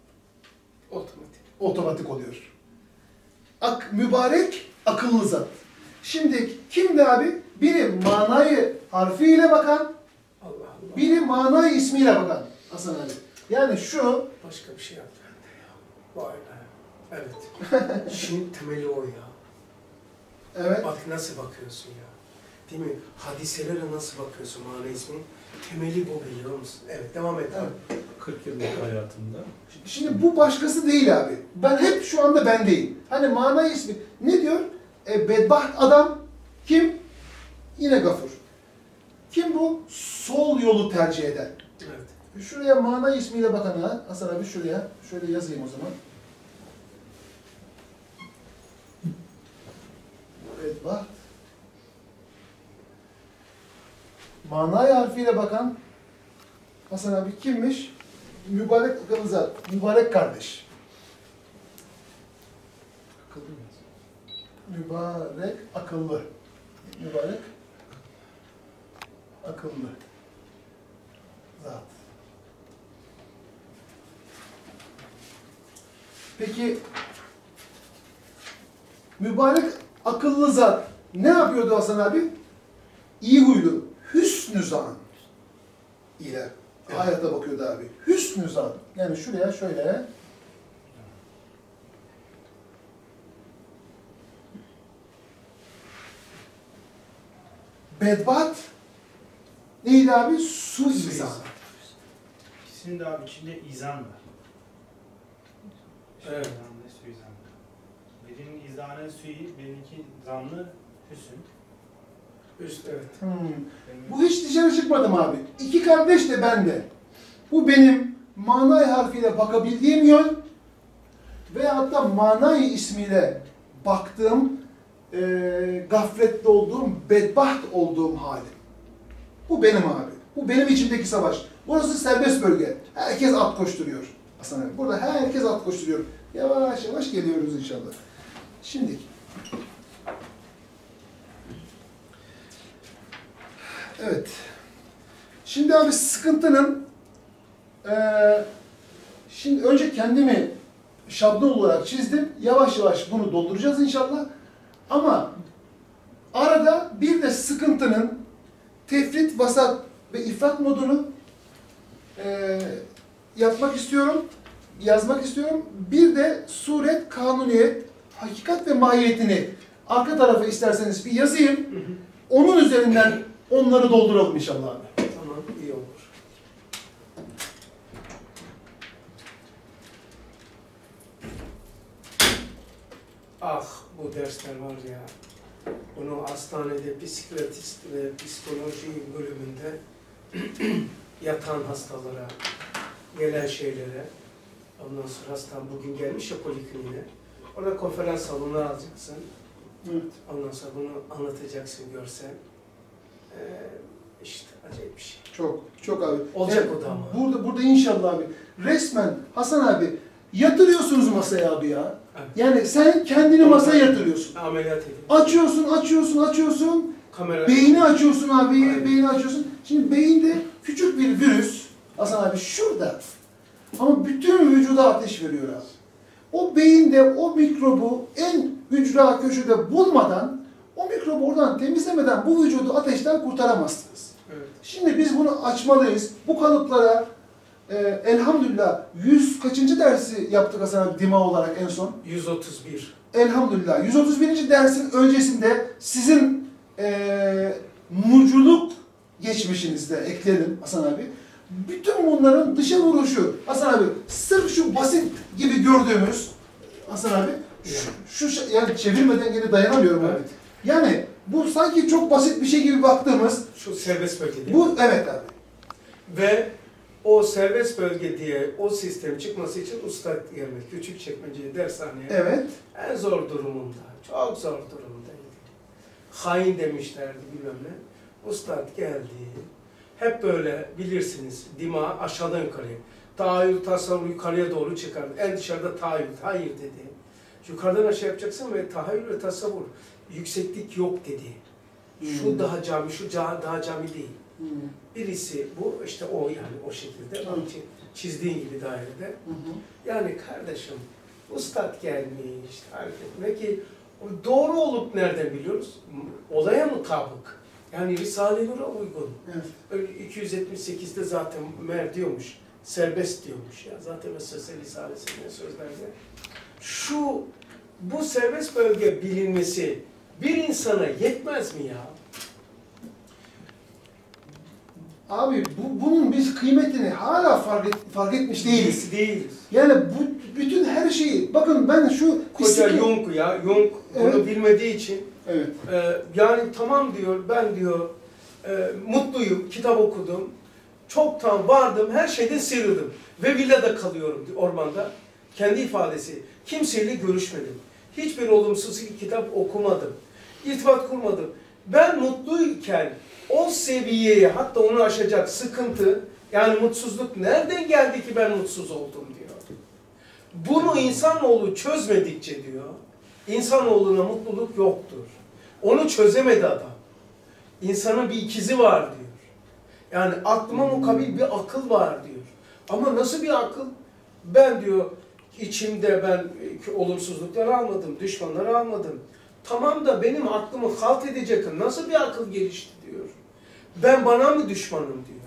otomatik oluyor. Mübarek akıllı zat. Şimdi kimdi abi? Biri manayı harfiyle bakan, Allah Allah. biri manayı ismiyle bakan Hasan abi. Yani şu Başka bir şey yaptı bende ya. Vay be. Evet. Şimdi temeli o ya. evet. Bak nasıl bakıyorsun ya. Değil mi? Hadiselere nasıl bakıyorsun mana ismi? Temeli bu, biliyor musun? Evet, devam et abi. 40 yıllık hayatımda Şimdi bu başkası değil abi. Ben hep şu anda bendeyim. Hani manayı ismi. Ne diyor? Bedbaht adam kim? Yine Gafur. Kim bu? Sol yolu tercih eden. Evet. Şuraya mana ismiyle bakan ha. Hasan abi şuraya. Şöyle yazayım o zaman. Bedbaht. Manay harfiyle bakan Hasan abi kimmiş? Mübarek akıllı zat. Mübarek kardeş. Akıllı mı? Mübarek akıllı. Mübarek akıllı zat. Peki mübarek akıllı zat ne yapıyordu Hasan abi? İyi huylu, hüsnü zan ile hayata bakıyordu abi. Hüsnü zan. Yani şuraya şöyle bedbat neydi abi? Suizan. İkisinin de abi içinde izan var. Evet. İzan ve suizan var. Birinin izanı suyi, birininki zanlı hüsün. Üst, evet. Bu hiç dışarı çıkmadım abi. İki kardeş de bende. Bu benim manay harfiyle bakabildiğim yön ve hatta manay ismiyle baktığım, gaflette olduğum, bedbaht olduğum halim. Bu benim abi. Bu benim içimdeki savaş. Burası serbest bölge. Herkes at koşturuyor. Hasan abi. Burada herkes at koşturuyor. Yavaş yavaş geliyoruz inşallah. Şimdi. Evet. Şimdi abi sıkıntının şimdi önce kendimi şablon olarak çizdim. Yavaş yavaş bunu dolduracağız inşallah. Ama arada bir de sıkıntının tefrit, vasat ve ifrat modunu yapmak istiyorum, yazmak istiyorum. Bir de suret, kanuniyet, hakikat ve mahiyetini arka tarafa isterseniz bir yazayım. Onun üzerinden onları dolduralım inşallah abi. Tamam, iyi olur. Ah, bu dersler var ya. Onu hastanede psikiyatrist ve psikoloji bölümünde yatan hastalara, gelen şeylere, ondan sonra hastam bugün gelmiş ya polikliniğe, orada konferans salonuna alacaksın. Evet. Ondan sonra bunu anlatacaksın, görsen. İşte acayip bir şey. Çok abi. Olacak Evet, o da ama. Burada inşallah abi. Resmen Hasan abi yatırıyorsunuz masaya abi ya. Evet. Yani sen kendini masaya yatırıyorsun. Ameliyat edin. Açıyorsun. Kamera. Beyni açıyorsun abi, Aynen. beyni açıyorsun. Şimdi beyinde küçük bir virüs, Hasan abi şurada. Ama bütün vücuda ateş veriyor abi. O beyinde o mikrobu en ücra köşede bulmadan, o mikrobu oradan temizlemeden bu vücudu ateşten kurtaramazsınız. Evet. Şimdi biz bunu açmalıyız. Bu kalıplara elhamdülillah 100 kaçıncı dersi yaptık Hasan abi dima olarak en son? 131. Elhamdülillah. 131. dersin öncesinde sizin nurculuk geçmişinizde ekleyelim Hasan abi. Bütün bunların dışa vuruşu Hasan abi sırf şu basit gibi gördüğümüz Hasan abi yani çevirmeden gene dayanamıyorum abi. Evet. Yani bu sanki çok basit bir şey gibi baktığımız Şu serbest bölge değil mi? bu evet abi. Ve o serbest bölge diye o sistem çıkması için ustad gelmek. Küçükçekmece dershaneye. Evet. En zor durumunda. Çok zor durumdaydı. Hain demişlerdi bilmem ne. Ustad geldi. Hep böyle bilirsiniz dima aşağıdan yukarıya. Tahayyül, tasavvur yukarıya doğru çıkardı. En dışarıda tahayyül. Hayır dedi. Yukarıdan aşağı yapacaksın ve tahayyül ve tasavvur. Yükseklik yok dedi. Şu daha cami, şu daha cami değil. Birisi bu, işte o yani o şekilde. Onun için çizdiğin gibi dairede. Yani kardeşim, ustad gelmiş, tarif etmek ki doğru olup nereden biliyoruz? Olaya mutabık. Yani Risale-i Nur'a uygun. Evet. 278'de zaten mer diyormuş, serbest diyormuş ya. Zaten Vesvese Risalesi'nin sözlerde. Bu serbest bölge bilinmesi bir insana yetmez mi ya? Abi bunun biz kıymetini hala fark etmiş değiliz. Biz değiliz. Yani bütün her şeyi, bakın ben şu... Koca Jung ya, Jung Evet. bunu bilmediği için Evet. yani tamam diyor, ben diyor mutluyum, kitap okudum, çoktan vardım, her şeyden sıyrıldım ve villada kalıyorum diyor, ormanda. Kendi ifadesi, kimseyle görüşmedim, hiçbir olumsuz kitap okumadım, irtibat kurmadım. Ben mutluyken o seviyeye, hatta onu aşacak sıkıntı, yani mutsuzluk nereden geldi ki ben mutsuz oldum diyor. Bunu insanoğlu çözmedikçe diyor, insanoğluna mutluluk yoktur. Onu çözemedi adam. İnsanın bir ikizi var diyor. Yani aklıma mukabil bir akıl var diyor. Ama nasıl bir akıl? Ben diyor, içimde ben olumsuzlukları almadım, düşmanları almadım. Tamam da benim aklımı halt edecek nasıl bir akıl gelişti diyor. Ben bana mı düşmanım diyor.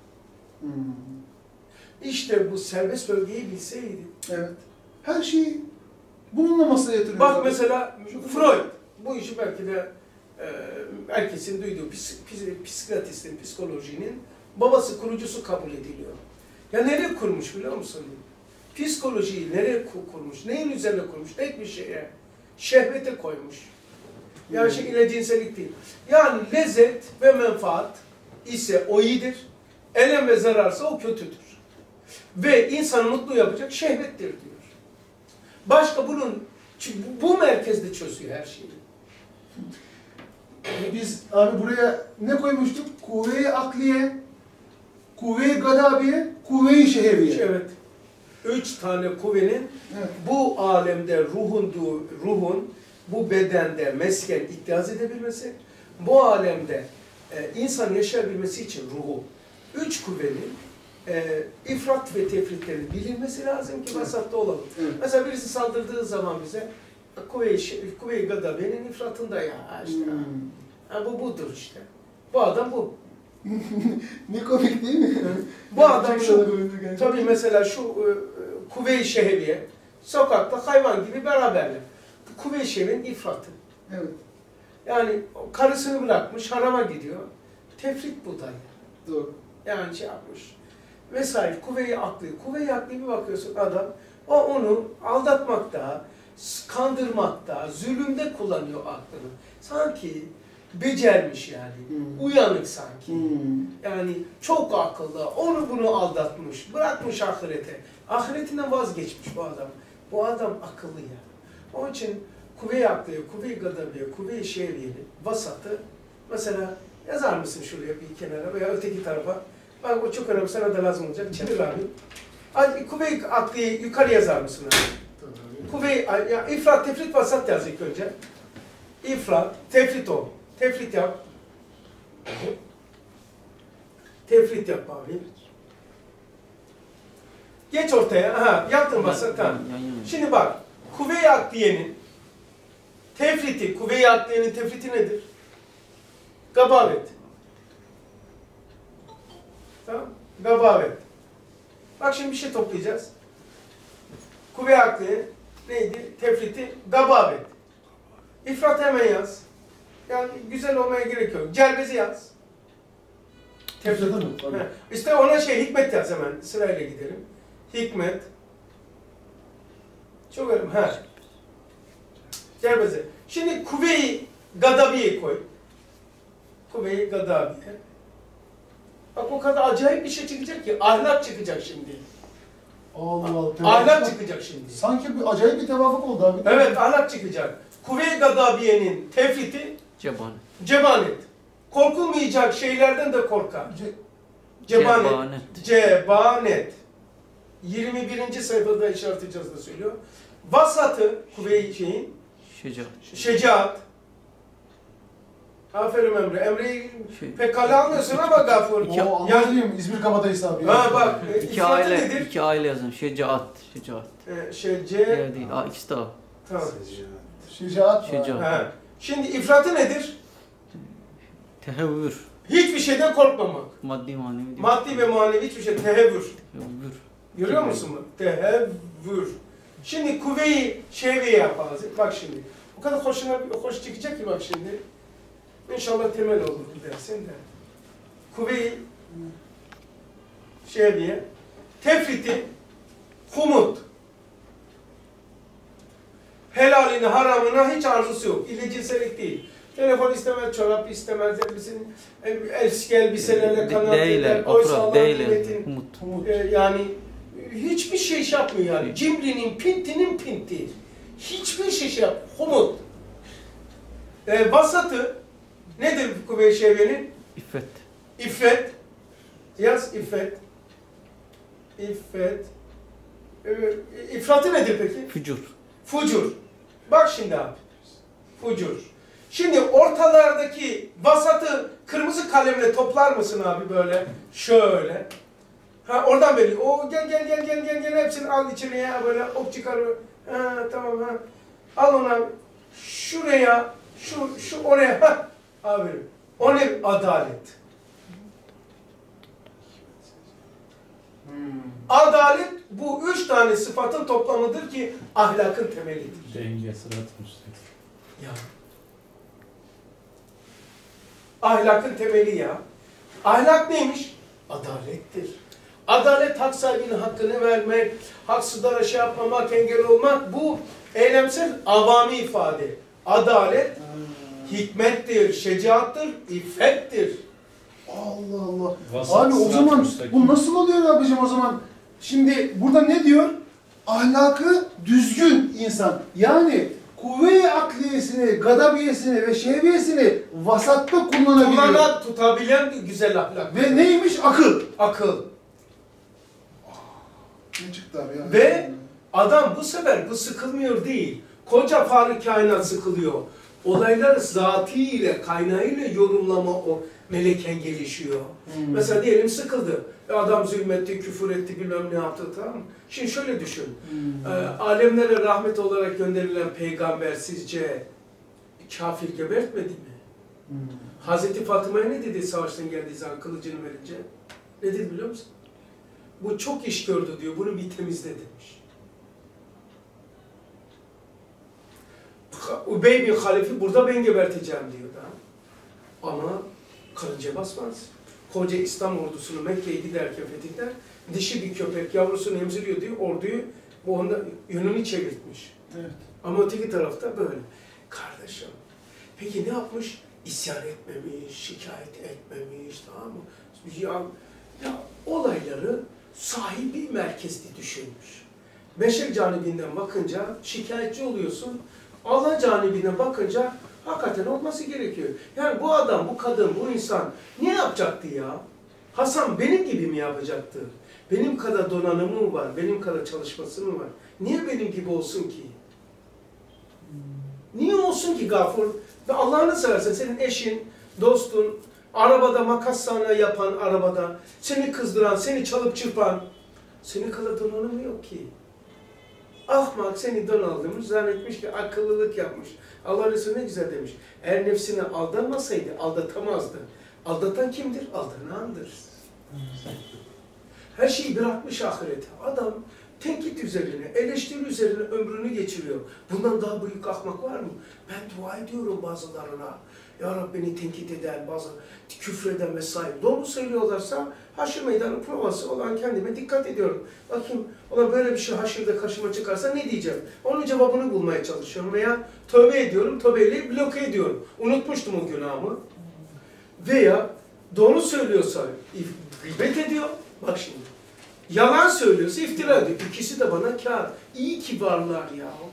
İşte bu serbest bölgeyi bilseydi. Evet. Her şeyi bununla masaya yatırıyoruz. Bak mesela Freud, bu işi belki de herkesin duyduğu psikiyatristin, psikolojinin babası, kurucusu kabul ediliyor. Ya nereye kurmuş biliyor musun? Psikolojiyi nereye kurmuş, neyin üzerine kurmuş, tek bir şeye, şehvete koymuş. Yani ile cinsellik değil. Yani lezzet ve menfaat ise o iyidir, elem ve zararsa o kötüdür. Ve insanı mutlu yapacak şehvettir diyor. Başka bunun, bu merkezde çözüyor her şeyi. Biz abi buraya ne koymuştuk? Kuvve-i akliye, kuvve-i gadabiye, kuvve-i şehviye. Evet. 3 tane kuvvenin Evet. bu alemde ruhun bu bedende mesken iktidar edebilmesi, bu alemde insan yaşayabilmesi için ruhu 3 kuvvenin ifrat ve tefritlerin bilinmesi lazım ki vasatta olalım. Evet. Mesela birisi saldırdığı zaman bize kuvve-i gadabiyenin ifratında ya işte. Ha, bu budur işte. Bu adam bu. Ne komik değil mi? Bu adam şu. Gerçekten. Tabii mesela şu kuvve-i şehviye, sokakta hayvan gibi beraberler. Kuvve-i şehviyenin ifratı. Evet. Yani karısını bırakmış, harama gidiyor. Tefrit bu da. Doğru. Yani şey yapmış. Vesaire. Kuvve-i aklı. Kuvve-i aklı bir bakıyorsun adam, o onu aldatmakta, kandırmakta, zulümde kullanıyor aklını. Sanki becermiş yani. Uyanık sanki. Yani çok akıllı. Onu bunu aldatmış. Bırakmış ahirete. Ahiretinden vazgeçmiş bu adam. Bu adam akıllı ya. Onun için kuvve-i akliye, kuvve-i gadabiye, kuvve-i şehriyenin vasatı mesela yazar mısın şuraya bir kenara veya öteki tarafa? Bak o çok önemli. Sana da lazım olacak. Çevir abi. Hadi kuvve-i akliyi yukarı yazar mısın abi? Kuvve-i, ya ifrat, tefrit, vasat yaz ilk önce. İfrat, tefrit ol. Tefrit yap. Tefrit yap abi. Geç ortaya. Aha, yaptın vasat. Tamam. Şimdi bak, kuvve-i akliyenin tefriti, kuvve-i akliyenin tefriti nedir? Gabavet. Tamam? Gabavet. Bak şimdi bir şey toplayacağız. Kuvve-i akliye neydi? Tefriti, gabavet. İfrat hemen yaz. Yani güzel olmaya gerek yok. Celbezi yaz. Tefrit. İşte ona hikmet yaz hemen. Sırayla gidelim. Hikmet. Çok önemli. Ha. Celbezi. Şimdi kuvve-i gadabiye koy. Kuvve-i gadabiye. Bak o kadar acayip bir şey çıkacak ki. Ahlak çıkacak şimdi. Allah Allah. Ahlak çıkacak şimdi. Sanki bir acayip bir tevafuk oldu abi. Evet, ahlak çıkacak. Kuvve-i gadabiyenin tefriti Cebanet. cebanet. Korkulmayacak şeylerden de korkar. Cebanet. Cebanet. 21. sayfada işaret edeceğiz da söylüyor. Vasatı, kuvve-i şeyin, Şecaat. şecaat. Aferin Emre. Emre'yi Şey- pekala anlıyorsun ama Gafur. O anlatayım İzmir Kabadayısı abi. Ha bak, İki ifratı aile, nedir? iki aile yazın. Şecaat. Şecaat. Şece... Yer değil. İkisi de A. Tamam. Şecaat. Şecaat. Ha. Şimdi ifratı nedir? Tehevvür. Hiçbir şeyden korkmamak. Maddi manevi değil. Maddi ve manevi hiçbir şey. Tehevvür. Tehevvür. Görüyor musun bu? Tehevvür. Şimdi kuvve-i şehveyi yapalım. Bak şimdi. O kadar hoş çıkacak ki bak şimdi. İnşallah temel olur bu dersin de. Kuvve-i şehveye. Tefriti. Humut. Helalini, haramına hiç arzusu yok. İlle cinsellik değil. Telefon istemez, çorap istemez, eski elbiselerle kanaat eder. Oysa Allah'ın nimetin, yani hiçbir şey yapmıyor yani. Cimrinin, pintinin pinti. Hiçbir şey yap. Humut. Vasatı nedir kuvve-i şehvenin? İffet. İffet. Yaz iffet. İffet. İfratı nedir peki? Fücur. Fucur. Bak şimdi abi. Fucur. Şimdi ortalardaki vasatı kırmızı kalemle toplar mısın abi böyle? Şöyle. Ha oradan veriyor. O gel hepsini al içine ya böyle ok çıkar. Ha tamam ha. Al onu abi. Şuraya, şu oraya. Ha. Abi. O ne? Adalet. Adalet bu 3 tane sıfatın toplamıdır ki ahlakın temelidir. Denge, sırat müstakil. Ya. Ahlakın temeli ya. Ahlak neymiş? Adalettir. Adalet hak sahibinin hakkını vermek, haksızlara şey yapmamak, engel olmak bu eylemsel avami ifade. Adalet hikmettir, şecaattır, iffettir. Allah Allah. Vasat, Abi o sırat zaman müstakil. bu nasıl oluyor abicim o zaman? Şimdi burada ne diyor? Ahlakı düzgün insan. Yani kuvve-i akliyesini, gadabiyesini ve şehviyesini vasatta kullanabiliyor. Kullanan, tutabilen bir güzel ahlak. Ve neymiş? Akıl. Akıl. Ne çıktı abi ya? Ve adam bu sefer bu sıkılmıyor değil. Koca fani kainat sıkılıyor. Olayları zatîyle, kaynağıyla yorumlama o meleken gelişiyor. Mesela diyelim sıkıldı. Adam zulmetti, küfür etti, bilmem ne yaptı, tamam mı? Şimdi şöyle düşün. Alemlere rahmet olarak gönderilen peygamber sizce kafir gebertmedi mi? Hazreti Fatıma'ya ne dedi savaştan geldiği zaman kılıcını verince? Ne dedi biliyor musun? Bu çok iş gördü diyor, bunu bir temizle demiş. Ubey bin Halif'i burada ben geberteceğim diyor da. Ama karınca basmaz. Koca İslam ordusunu Mekke'ye giderken fetihler, dişi bir köpek yavrusunu emziriyor diyor, orduyu Bu onda yönünü çevirtmiş. Evet. Ama öteki tarafta böyle. Kardeşim, peki ne yapmış? İsyan etmemiş, şikayet etmemiş, tamam mı? Ya olayları sahibi merkezli düşünmüş. Beşer canibinden bakınca şikayetçi oluyorsun. Allah canibinden bakınca hakikaten olması gerekiyor. Yani bu adam, bu kadın, bu insan ne yapacaktı ya? Hasan benim gibi mi yapacaktı? Benim kadar donanımı mı var? Benim kadar çalışması mı var? Niye benim gibi olsun ki? Niye olsun ki Gafur? Ve Allah'ını seversen senin eşin, dostun, arabada makas sana yapan arabada, seni kızdıran, seni çalıp çırpan, senin kadar donanımı yok ki. Ahmak seni donaldırmış, zannetmiş ki akıllılık yapmış. Allah Resulü ne güzel demiş. Eğer nefsine aldanmasaydı aldatamazdı. Aldatan kimdir? Aldanandır. Her şeyi bırakmış ahirete. Adam tenkit üzerine, eleştiri üzerine ömrünü geçiriyor. Bundan daha büyük ahmak var mı? Ben dua ediyorum bazılarına. Ya Rabbi beni tenkit eden, bazı küfreden vesaire. Doğru söylüyorlarsa haşr meydanı provası olan kendime dikkat ediyorum. Bakayım ona böyle bir şey haşırda karşıma çıkarsa ne diyeceğim? Onun cevabını bulmaya çalışıyorum veya tövbe ediyorum, tövbeyle bloke ediyorum. Unutmuştum o günahımı. Veya doğru söylüyorsa gıybet ediyor. Bak şimdi. Yalan söylüyorsa iftira ediyor. İkisi de bana kâr. İyi ki varlar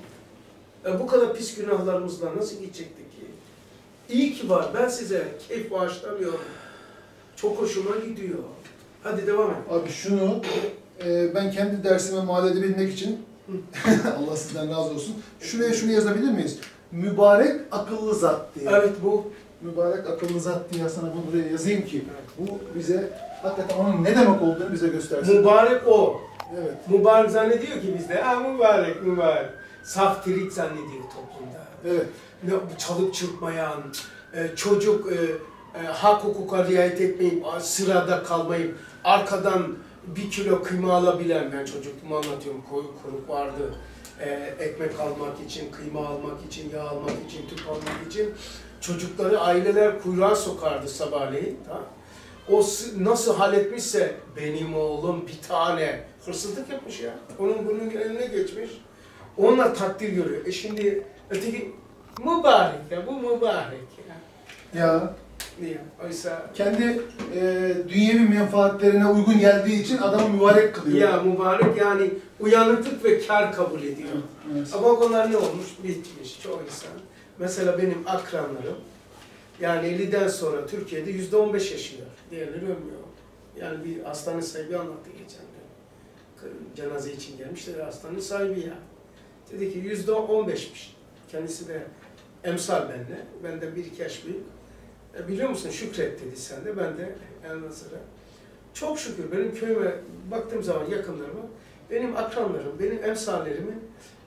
ya. Bu kadar pis günahlarımızla nasıl gidecektik ki? İyi ki var. Ben size keyif bağışlamıyorum. Çok hoşuma gidiyor. Hadi devam et. Abi şunu ben kendi dersime mal edebilmek için Allah sizden razı olsun. Şuraya şunu yazabilir miyiz? Mübarek akıllı zat diye. Evet bu. Mübarek akıllı zat diye sana bunu buraya yazayım ki bu bize hakikaten onun ne demek olduğunu bize göstersin. Mübarek o. Evet. Mübarek zannediyor ki bizde. Mübarek, mübarek. Saftirik zannediyor toplumda. Evet. Çalıp çırpmayan, çocuk hak hukuka riayet etmeyip, sırada kalmayıp, arkadan 1 kilo kıyma alabilen, ben çocukluğumu anlatıyorum, konuk vardı. Ekmek almak için, kıyma almak için, yağ almak için, tüp almak için çocukları aileler kuyruğa sokardı sabahleyin. Tamam. O nasıl halletmişse benim oğlum bir tane hırsızlık yapmış ya. Onun bunun eline geçmiş. Onlar takdir görüyor. Şimdi öteki mübarek ya, bu mübarek ya. Ya Niye? Oysa kendi dünyevi menfaatlerine uygun geldiği için adamı mübarek kılıyor. ya mübarek yani uyanıklık ve kar kabul ediyor. Evet. Ama onlar ne olmuş? Bitmiş çoğu insan. Mesela benim akranlarım, yani 50'den sonra Türkiye'de %15 yaşıyor. Diğerleri ölmüyor. Yani bir hastane sahibi anlattı geçen gün. Cenaze için gelmişler, hastane sahibi ya. Dedi ki %15'miş. Kendisi de emsal benimle. Benden 1-2 yaş büyük. Biliyor musun Şükret dedi sen de. Ben de yani mesela. Çok şükür benim köyüme baktığım zaman yakınlarıma, benim akranlarım, benim emsallerimin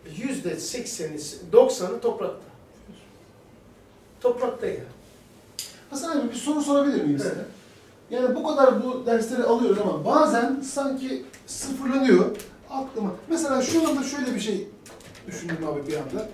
%80'i, 90'ı toprakta. Toprakta ya. Hasan abi bir soru sorabilir miyim size? Evet. Yani bu kadar bu dersleri alıyoruz ama bazen sanki sıfırlanıyor aklıma. Mesela şu anda şöyle bir şey düşündüm abi bir anda.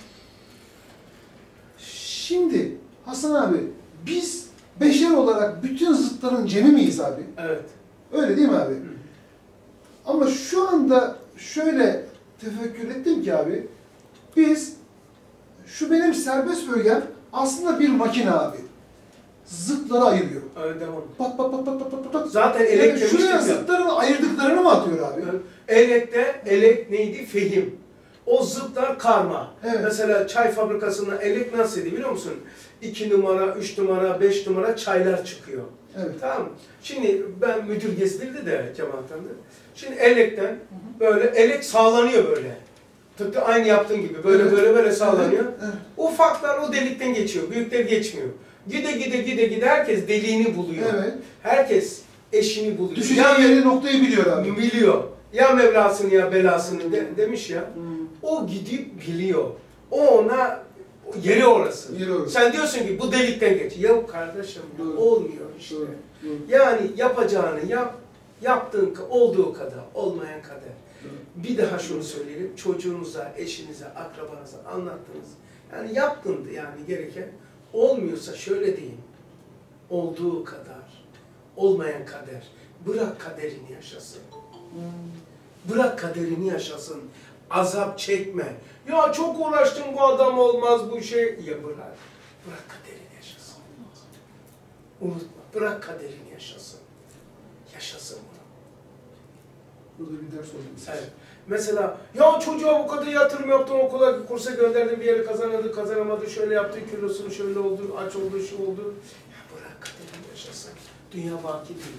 Şimdi Hasan abi biz beşer olarak bütün zıtların cemi miyiz abi? Evet. Öyle değil mi abi? Ama şu anda şöyle tefekkür ettim ki abi, biz, şu benim serbest bölgem aslında bir makine abi. Zıtları ayırıyor. Evet, devam. Pat pat pat pat pat pat pat. Zaten Yani elek demiştik şuraya ya. zıtlarını ayırdıklarını mı atıyor abi? Elek neydi? Fehim. O zıtlar karma. Evet. Mesela çay fabrikasında elek nasıl biliyor musun? 2 numara, 3 numara, 5 numara çaylar çıkıyor. Evet. Tamam mı? Şimdi ben müdür gezdirdi de cemaatten de. Şimdi elekten böyle elek sağlanıyor böyle. Tıpkı aynı yaptığım gibi böyle Evet. böyle sağlanıyor. Evet. Ufaklar o delikten geçiyor. Büyükler geçmiyor. Gide herkes deliğini buluyor. Evet. Herkes eşini buluyor. Düşeceği yeri noktayı biliyor abi. Biliyor. Ya Mevlasını ya belasını demiş ya. Hmm. O gidip biliyor. O ona yeri orası. Yeri orası. Sen diyorsun ki bu delikten geç. Ya kardeşim ya, Doğru. olmuyor işte. Doğru. Doğru. Yani yapacağını yap, yaptığın olduğu kadar, olmayan kadar. Doğru. Bir daha şunu söyleyelim, çocuğunuza, eşinize, akrabanıza anlattınız. Yani yaptındı yani gereken. Olmuyorsa şöyle deyin, olduğu kadar, olmayan kader. Bırak kaderini yaşasın. Bırak kaderini yaşasın. Azap çekme. Ya çok uğraştım bu adam olmaz bu şey. Ya bırak. Bırak kaderini yaşasın. Unutma. Bırak kaderini yaşasın. Yaşasın bunu. Burada bir ders oldu. Evet. Mesela ya çocuğa bu kadar yatırım yaptım, okula, kursa gönderdim, bir yere kazanamadı, kazanamadı, şöyle yaptı, kilosunu şöyle oldu, aç oldu, şu oldu. Ya bırak kaderini yaşasın. Dünya baki değil.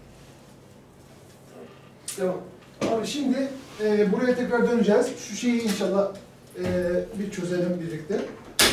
Devam. Abi şimdi buraya tekrar döneceğiz. Şu şeyi inşallah bir çözelim birlikte.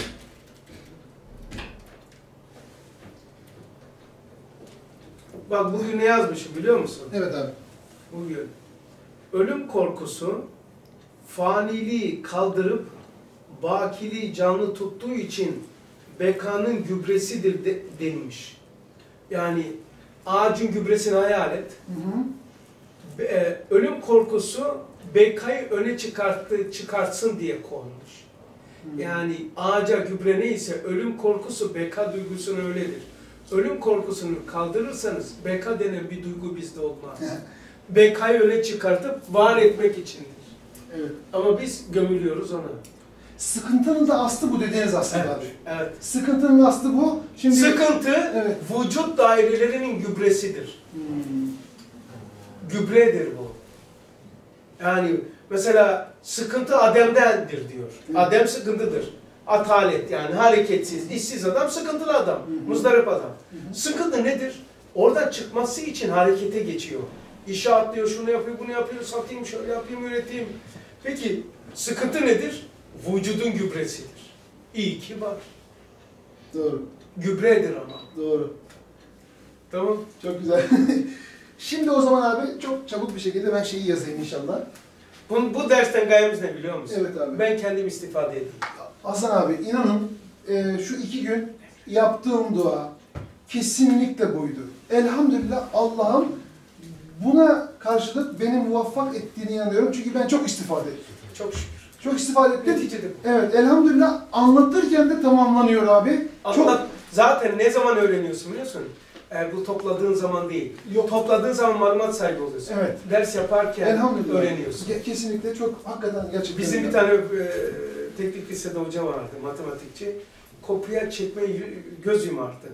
Bak bugün ne yazmışım biliyor musun? Evet abi. Bugün. Ölüm korkusu faniliği kaldırıp bakiliği canlı tuttuğu için bekanın gübresidir denilmiş. Yani ağacın gübresini hayal et. Hı hı. Ölüm korkusu bekayı öne çıkartsın diye konmuş. Yani ağaca gübre neyse ölüm korkusu beka duygusunu öyledir. Ölüm korkusunu kaldırırsanız beka denen bir duygu bizde olmaz. Bekayı öne çıkartıp var etmek içindir. Evet. Ama biz gömülüyoruz ona. Sıkıntının da aslı bu dediğiniz aslında Evet, abi. evet. Sıkıntının aslı bu. Şimdi Sıkıntı evet. vücut dairelerinin gübresidir. Gübredir bu. Yani mesela sıkıntı Adem'dendir diyor. Adem sıkıntıdır. Atalet yani hareketsiz, işsiz adam sıkıntılı adam. Muzdarip adam. Sıkıntı nedir? Oradan çıkması için harekete geçiyor. İşe atlıyor, şunu yapıyor, bunu yapıyor, satayım, şöyle yapayım, üreteyim. Peki sıkıntı nedir? Vücudun gübresidir. İyi ki var. Doğru. Gübredir ama. Doğru. Tamam. Çok güzel. Şimdi o zaman abi çok çabuk bir şekilde ben şeyi yazayım inşallah. Bu dersten gayemiz ne biliyor musun? Evet abi. Ben kendim istifade edeyim. Hasan abi inanın şu 2 gün yaptığım dua kesinlikle buydu. Elhamdülillah Allah'ım buna karşılık beni muvaffak ettiğine inanıyorum. Çünkü ben çok istifade ettim. Çok şükür. Çok istifade ettim. Neticede. Evet elhamdülillah anlatırken de tamamlanıyor abi. Anlat. Zaten ne zaman öğreniyorsun biliyorsun? Bu topladığın zaman değil. Yok. Topladığın zaman malumat sahibi oluyorsun. Evet. Ders yaparken Elhamdülillah. öğreniyorsun. Kesinlikle çok hakikaten gerçekten. Bizim bir tane teknik lisede hoca vardı, matematikçi. Kopya çekmeyi göz yumardı.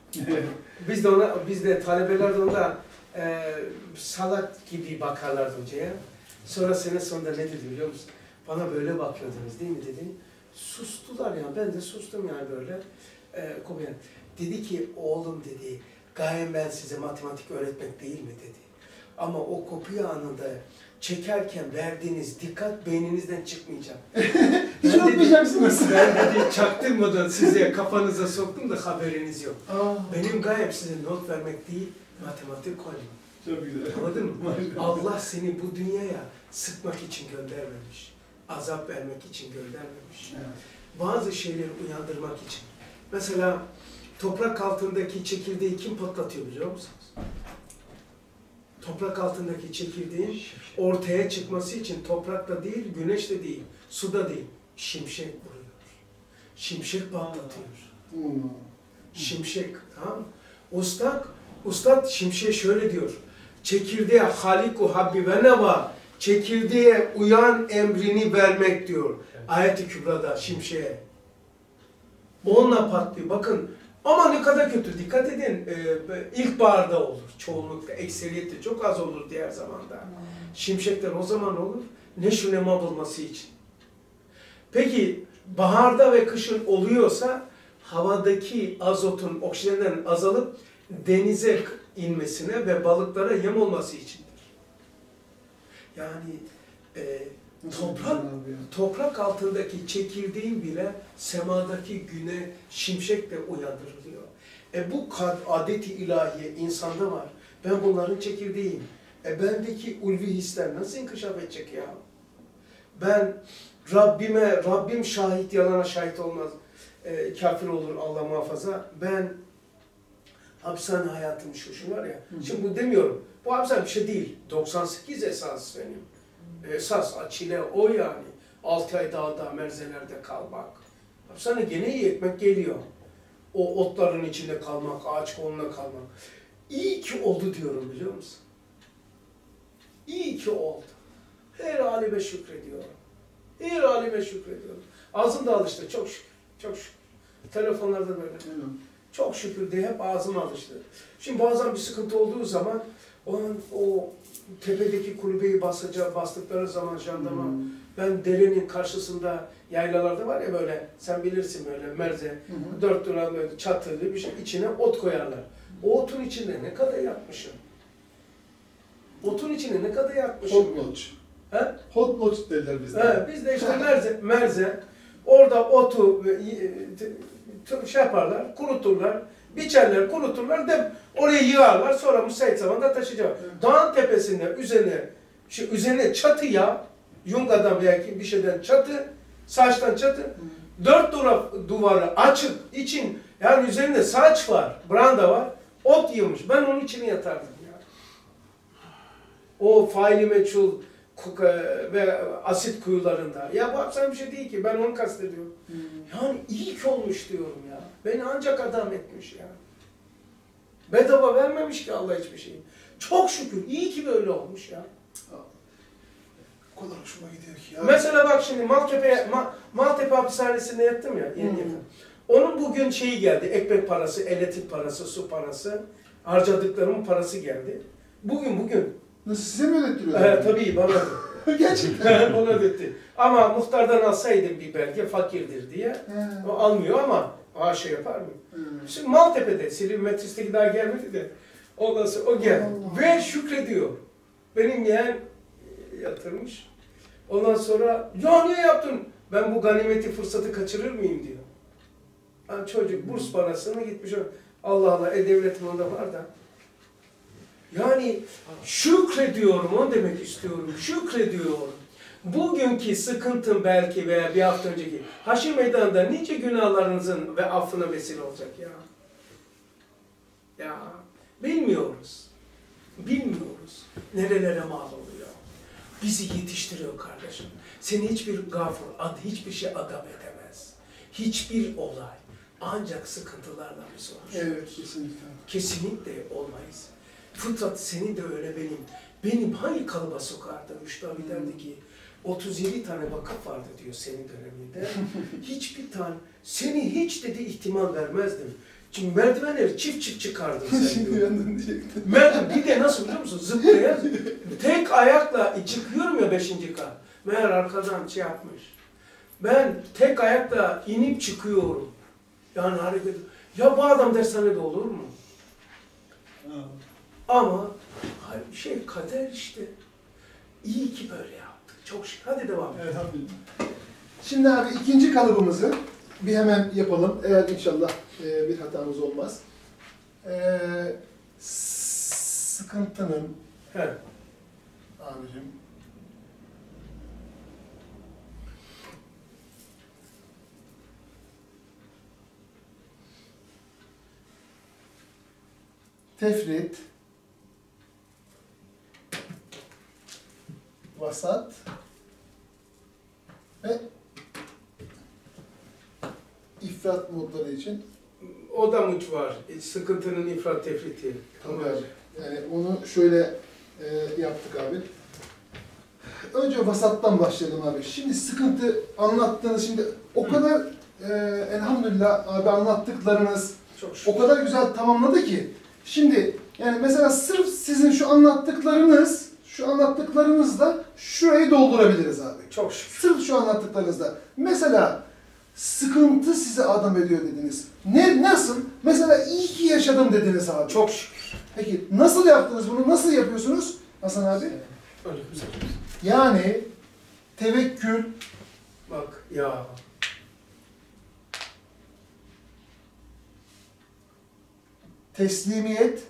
Biz de talebeler de onda salak gibi bakarlardı hocaya. Sonra sene sonunda ne dedi biliyor musun? Bana böyle bakıyordunuz değil mi dedi. Sustular ya, ben de sustum yani böyle. Kopya. Dedi ki oğlum dedi, gayem ben size matematik öğretmek değil mi dedi. Ama o kopya anında çekerken verdiğiniz dikkat beyninizden çıkmayacak. Hiç unutmayacaksınız. Ben dedi çaktırmadan size kafanıza soktum da haberiniz yok. Aa, Benim gayem size not vermek değil, matematik koymak. çok güzel. Anladın mı? Allah seni bu dünyaya sıkmak için göndermemiş. Azap vermek için göndermemiş. Evet. Bazı şeyleri uyandırmak için. Mesela toprak altındaki çekirdeği kim patlatıyor biliyor musunuz? Toprak altındaki çekirdeğin ortaya çıkması için toprakta değil, güneşte değil, suda değil, şimşek vuruyor. Şimşek patlatıyor. Şimşek, tamam mı? Ustad şimşeğe şöyle diyor. Çekirdeğe haliku habbi ve neva, çekirdeğe uyan emrini vermek diyor. Ayet-i Kübra'da şimşeğe. Onunla patlıyor. Bakın ama ne kadar kötü. Dikkat edin. İlkbaharda olur. Çoğunlukta, ekseriyette çok az olur diğer zamanda. Şimşekler o zaman olur. Neşu nema bulması için. Peki baharda ve kışın oluyorsa havadaki azotun, oksijenden azalıp denize inmesine ve balıklara yem olması içindir. Yani toprak altındaki çekirdeğin bile semadaki güne şimşekle uyandırılıyor. Bu adet-i ilahiye insanda var. Ben bunların çekirdeğiyim. Bendeki ulvi hisler nasıl inkişaf edecek ya? Ben Rabbim şahit, yalana şahit olmaz. Kafir olur Allah muhafaza. Ben hapishane hayatım şu var ya. Şimdi bu demiyorum. Bu hapishane bir şey değil. 98 esas benim. Esas çile o yani. 6 ay dağda, merzelerde kalmak. Hapishane gene iyi ekmek geliyor. O otların içinde kalmak, ağaç koluna kalmak. İyi ki oldu diyorum biliyor musun? İyi ki oldu. Her halime şükrediyorum. Her halime şükrediyorum. Ağzım da alıştı. Çok şükür. Çok şükür. Telefonlarda böyle. Çok şükür diye hep ağzım alıştı. Şimdi bazen bir sıkıntı olduğu zaman o tepedeki kulübeyi bastıkları zaman jandarma, ben derenin karşısında yaylalarda var ya böyle, sen bilirsin böyle merze, 4 duran böyle çatılı bir şey, içine ot koyarlar. O otun içinde ne kadar yatmışım. Otun içine ne kadar yatmışım. Hot lodge. He? Hot lodge derler bizde. He, bizde işte merze, orada otu şey yaparlar, kuruturlar, biçerler, kuruturlar, oraya yığarlar, sonra müsait zamanda taşıyacak. Dağın tepesinde üzerine çatıya, yungadan veya bir şeyden çatı, saçtan çatı, 4 duvarı açık, için yani üzerinde saç var, branda var, ot yığmış. Ben onun içine yatardım ya. O faili meçhul ve asit kuyularında. Ya bu sana bir şey değil ki, ben onu kastediyorum. Yani iyi ki olmuş diyorum ya. Beni ancak adam etmiş ya. Bedava vermemiş ki Allah hiçbir şeyi. Çok şükür, iyi ki böyle olmuş ya. O kadar hoşuma gidiyor ki ya. Mesela bak şimdi Maltepe hapishanesinde yattım ya, yeni yakın. Onun bugün şeyi geldi, ekmek parası, elektrik parası, su parası, harcadıklarımın parası geldi. Bugün. Nasıl, size mi ödettiriyorlar? Tabii bana. Gerçekten. Bana ödetti. Ama muhtardan alsaydım bir belge, fakirdir diye. O almıyor ama şey yapar mı? Şimdi Maltepe'de, Silivri Metris'teki daha gelmedi de, o geldi. Ve şükrediyor. Benim yeğen yatırmış. Ondan sonra, ya niye yaptın? Ben bu ganimeti, fırsatı kaçırır mıyım diyor. Yani çocuk burs parasını gitmiş. Allah Allah, devletim onda var da. Yani şükrediyorum, onu demek istiyorum. Şükrediyorum. Bugünkü sıkıntım belki veya bir hafta önceki Haşr Meydanı'nda nice günahlarınızın ve affına vesile olacak ya. Ya bilmiyoruz. Bilmiyoruz. Nerelere mal oluyor. Bizi yetiştiriyor kardeşim. Seni hiçbir gafur, hiçbir şey adam edemez. Hiçbir olay. Ancak sıkıntılarla biz oluşuyoruz. Evet, kesinlikle. Kesinlikle olmayız. Fıtrat senin de öyle benim. Benim hangi kalıba sokardı? Rüştü abi derdi ki 37 tane vakıf vardı diyor senin döneminde. Hiçbir tane, seni hiç dedi ihtimal vermezdim. Çünkü merdivenleri çift çıkardın sen Şimdi diyor. yandan diyecektim. Bir de nasıl biliyor musun? Zıplayan, tek ayakla çıkıyorum ya 5. kat. Meğer arkadan şey yapmış. Ben tek ayakla inip çıkıyorum. Yani hareket. Ya bu adam dershanede olur mu? Ama kader işte. İyi ki böyle yaptık. Çok şükür. Hadi devam edelim. Elhamdülillah. Şimdi abi ikinci kalıbımızı bir hemen yapalım. Eğer inşallah bir hatamız olmaz. Sıkıntının abicim tefrit, vasat ve ifrat modları için. O da mı var? Sıkıntının ifrat tefriti. Tamam abi. Yani onu şöyle yaptık abi. Önce vasattan başlayalım abi. Şimdi sıkıntı anlattığınız, şimdi o kadar elhamdülillah abi anlattıklarınız Çok şükür. o kadar güzel tamamladı ki. Şimdi yani mesela sırf sizin şu anlattıklarınızla şurayı doldurabiliriz abi. Çok şükür. Sırf şu anlattıklarınızda. Mesela sıkıntı sizi adam ediyor dediniz. Nasıl? Mesela iyi ki yaşadım dediniz abi. Çok şükür. Peki nasıl yaptınız bunu? Nasıl yapıyorsunuz Hasan abi? Öyle güzel. Yani tevekkül, Bak ya. teslimiyet,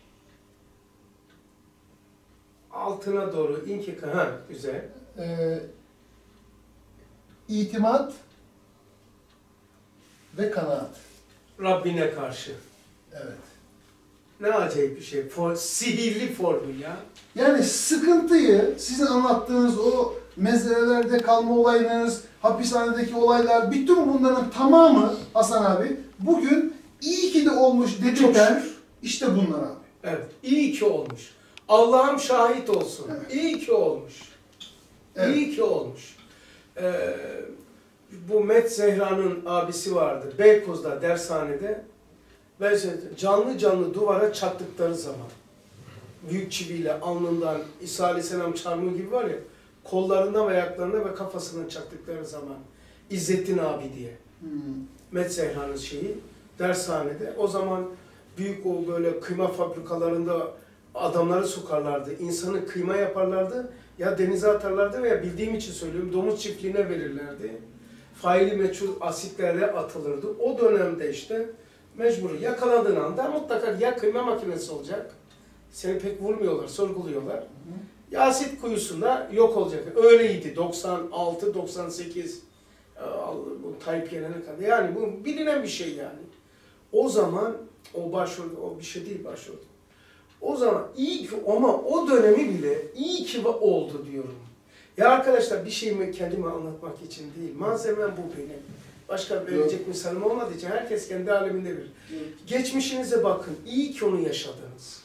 Altına doğru güzel. itimat ve kanaat. Rabbine karşı. Evet. Ne acayip bir şey. Sihirli formül ya. Yani sıkıntıyı, sizin anlattığınız o mezrelerde kalma olayınız, hapishanedeki olaylar, bütün bunların tamamı Hasan abi bugün iyi ki de olmuş dedikler işte bunlar abi. Evet. İyi ki olmuş. Allah'ım şahit olsun. Evet. İyi ki olmuş. Evet. İyi ki olmuş. Bu Met Zehra'nın abisi vardı. Beykoz'da, dershanede. Ben canlı canlı duvara çaktıkları zaman, büyük çiviyle alnından İsa Aleyhisselam çarmıhı gibi var ya, kollarından ve ayaklarına ve kafasından çaktıkları zaman, İzzettin abi diye. Met Zehra'nın şeyi, dershanede. O zaman büyük o böyle kıyma fabrikalarında adamları sokarlardı. İnsanı kıyma yaparlardı. Ya denize atarlardı veya bildiğim için söylüyorum domuz çiftliğine verirlerdi. Faili meçhul asitlerle atılırdı. O dönemde işte mecbur yakalandığın anda mutlaka ya kıyma makinesi olacak. Seni pek vurmuyorlar, sorguluyorlar. Ya asit kuyusunda yok olacak. Öyleydi 96, 98 bu Tayyip gelene kadar. Yani bu bilinen bir şey yani. O zaman o başvurdu, o bir şey değil başvurdu. O zaman iyi ki ama o dönemi bile iyi ki oldu diyorum. Ya arkadaşlar bir şeyimi kendime anlatmak için değil. Malzemem bu benim. Başka verecek misalim olmadığı için herkes kendi aleminde bilir. Geçmişinize bakın. İyi ki onu yaşadınız.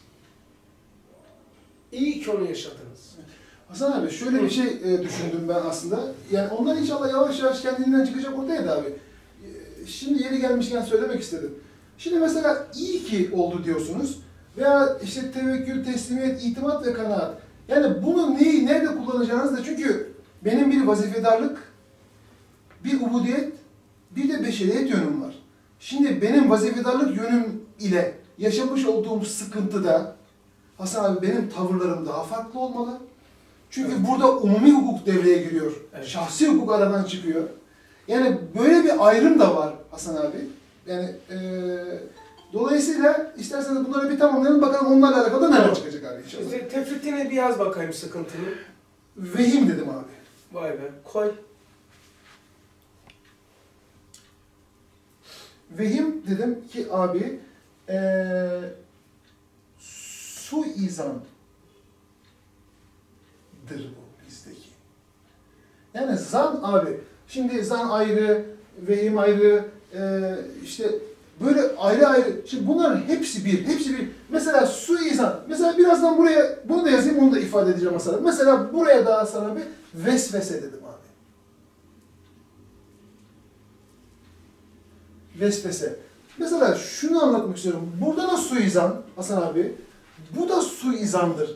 İyi ki onu yaşadınız. Hasan abi şöyle bir şey düşündüm ben aslında. Yani onlar inşallah yavaş yavaş kendinden çıkacak ortaya da abi. Şimdi yeri gelmişken söylemek istedim. Şimdi mesela iyi ki oldu diyorsunuz. Veya işte tevekkül, teslimiyet, itimat ve kanaat. Yani bunu neyi, nerede kullanacağınız da çünkü benim bir vazifedarlık, bir ubudiyet, bir de beşeriyet yönüm var. Şimdi benim vazifedarlık yönüm ile yaşamış olduğum sıkıntıda Hasan abi benim tavırlarım daha farklı olmalı. Çünkü burada umumi hukuk devreye giriyor. Evet. Şahsi hukuk aradan çıkıyor. Yani böyle bir ayrım da var Hasan abi. Yani dolayısıyla isterseniz bunları bir tamamlayalım bakalım onlarla alakalı neler çıkacak abi inşallah. İşte tefritine bir yaz bakayım sıkıntını. Vehim dedim abi. Vay be. Koy. Vehim dedim ki abi suizandır bu bizdeki. Yani zan abi. Şimdi zan ayrı, vehim ayrı, işte böyle ayrı ayrı. Şimdi bunların hepsi bir. Mesela suizan. Mesela birazdan buraya bunu da yazayım, onu da ifade edeceğim mesela. Mesela buraya daha sana bir vesvese dedim abi. Vesvese. Mesela şunu anlatmak istiyorum. Burada da suizan Hasan abi. Bu da suizandır.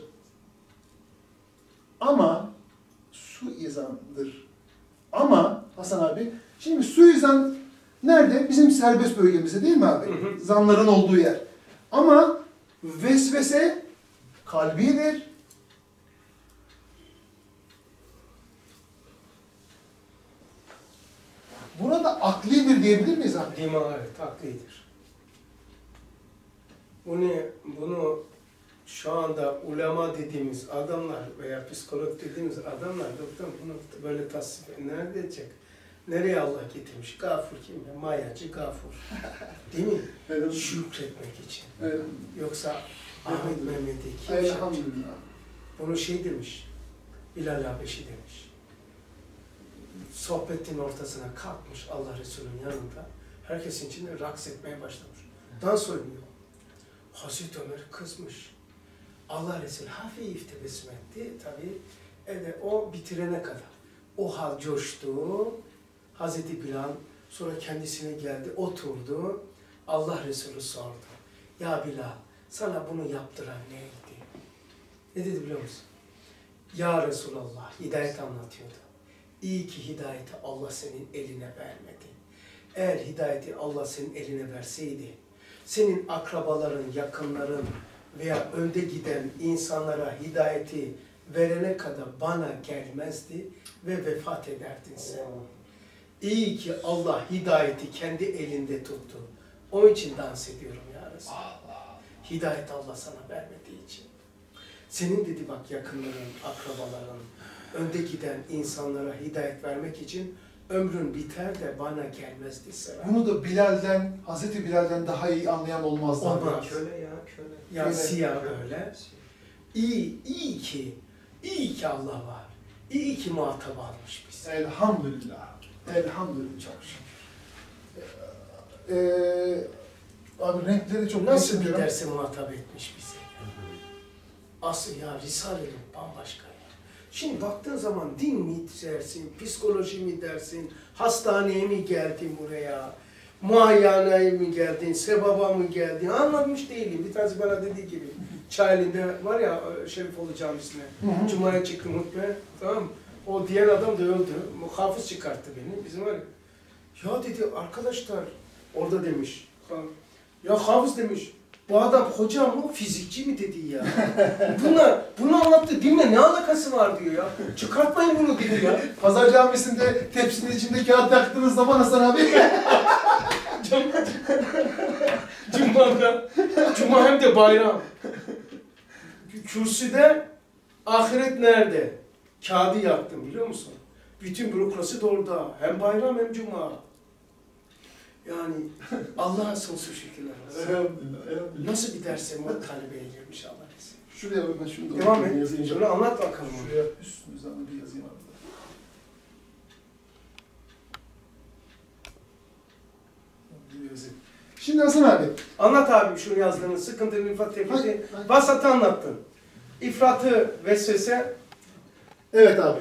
Ama suizandır. Ama Hasan abi, şimdi suizan nerede? Bizim serbest bölgemizde değil mi abi? Zanların olduğu yer. Ama vesvese kalbidir. Burada aklidir diyebilir miyiz abi? Dima evet haklıdır. Bunu şu anda ulema dediğimiz adamlar veya psikolog dediğimiz adamlar doktor bunu böyle tasvip nerede edecek? Nereye Allah getirmiş? Gafur kim ya? Mayacı Gafur. Değil mi? Evet. Şükretmek için. Evet. Yoksa Ahmet Mehmet'i kim? Elhamdülillah. Bunu şey demiş, Bilal Habeşi demiş. Sohbetin ortasına kalkmış Allah Resulü'nün yanında. Herkesin içinde raks etmeye başlamış. Dans oynuyor. Hazreti Ömer kızmış. Allah Resulü hafif tebessüm etti. Tabii o bitirene kadar. O hal coştu. Hazreti Bilal sonra kendisine geldi, oturdu. Allah Resulü sordu. Ya Bilal, sana bunu yaptıran neydi? Ne dedi biliyor musun? Ya Resulallah, hidayet anlatıyordu. İyi ki hidayeti Allah senin eline vermedi. Eğer hidayeti Allah senin eline verseydi, senin akrabaların, yakınların veya önde giden insanlara hidayeti verene kadar bana gelmezdi ve vefat ederdin sen. İyi ki Allah hidayeti kendi elinde tuttu. Onun için dans ediyorum ya Resulallah. Hidayet Allah sana vermediği için. Senin dedi bak yakınların, akrabaların, önde giden insanlara hidayet vermek için ömrün biter de bana gelmezdi sıra. Bunu da Bilal'den, Hazreti Bilal'den daha iyi anlayan olmazdı. Olmaz. Köle ya köle. Ya Köle. siyah öyle. İyi ki Allah var. İyi ki muhatap almış bizi. Elhamdülillah. Elhamdülillah. Çok şükür. Abi renkleri çok Nasıl bir beğeniyorum. derse muhatap etmiş bizi? Asıl ya Risale-i Nur bambaşka ya. Şimdi baktığın zaman din mi dersin, psikoloji mi dersin, hastaneye mi geldin buraya, muayeneye mi geldin, sevaba mı geldin anlamış değilim. Bir tanesi bana dediği gibi, Çayeli'nde var ya Şerifoğlu Camisi'ne, Cuma'ya çıktım hutbe, tamam mı? O diğer adam da öldü, muhafız çıkarttı beni, bizim var ya. Ya dedi arkadaşlar, orada demiş, ya hafız demiş, bu adam hoca mı, fizikçi mi dedi ya. Bunu anlattı, dinle ne alakası var diyor ya. Çıkartmayın bunu dedi ya. Pazar Camisi'nde tepsinin içinde kağıt taktığınız zaman Hasan abi. Cuma hem de bayram. Kürsüde ahiret nerede? Kağıdı yaktım biliyor musun? Bütün bürokrasi de orada. Hem bayram hem cuma. Yani Allah'a sonsuz şükürler olsun. Elhamdülillah. Nasıl bir derse talebeye girmiş Allah bizi. Şuraya ben şunu da Devam et. yazayım. Şunu anlat bakalım. Şuraya üstünü zaman bir yazayım abi. Bir yazayım. Şimdi Hasan abi. Anlat abi şunu yazdığını, sıkıntının ifrat tefriti. Hayır. Vasatı anlattın. İfratı, vesvese. Evet abi.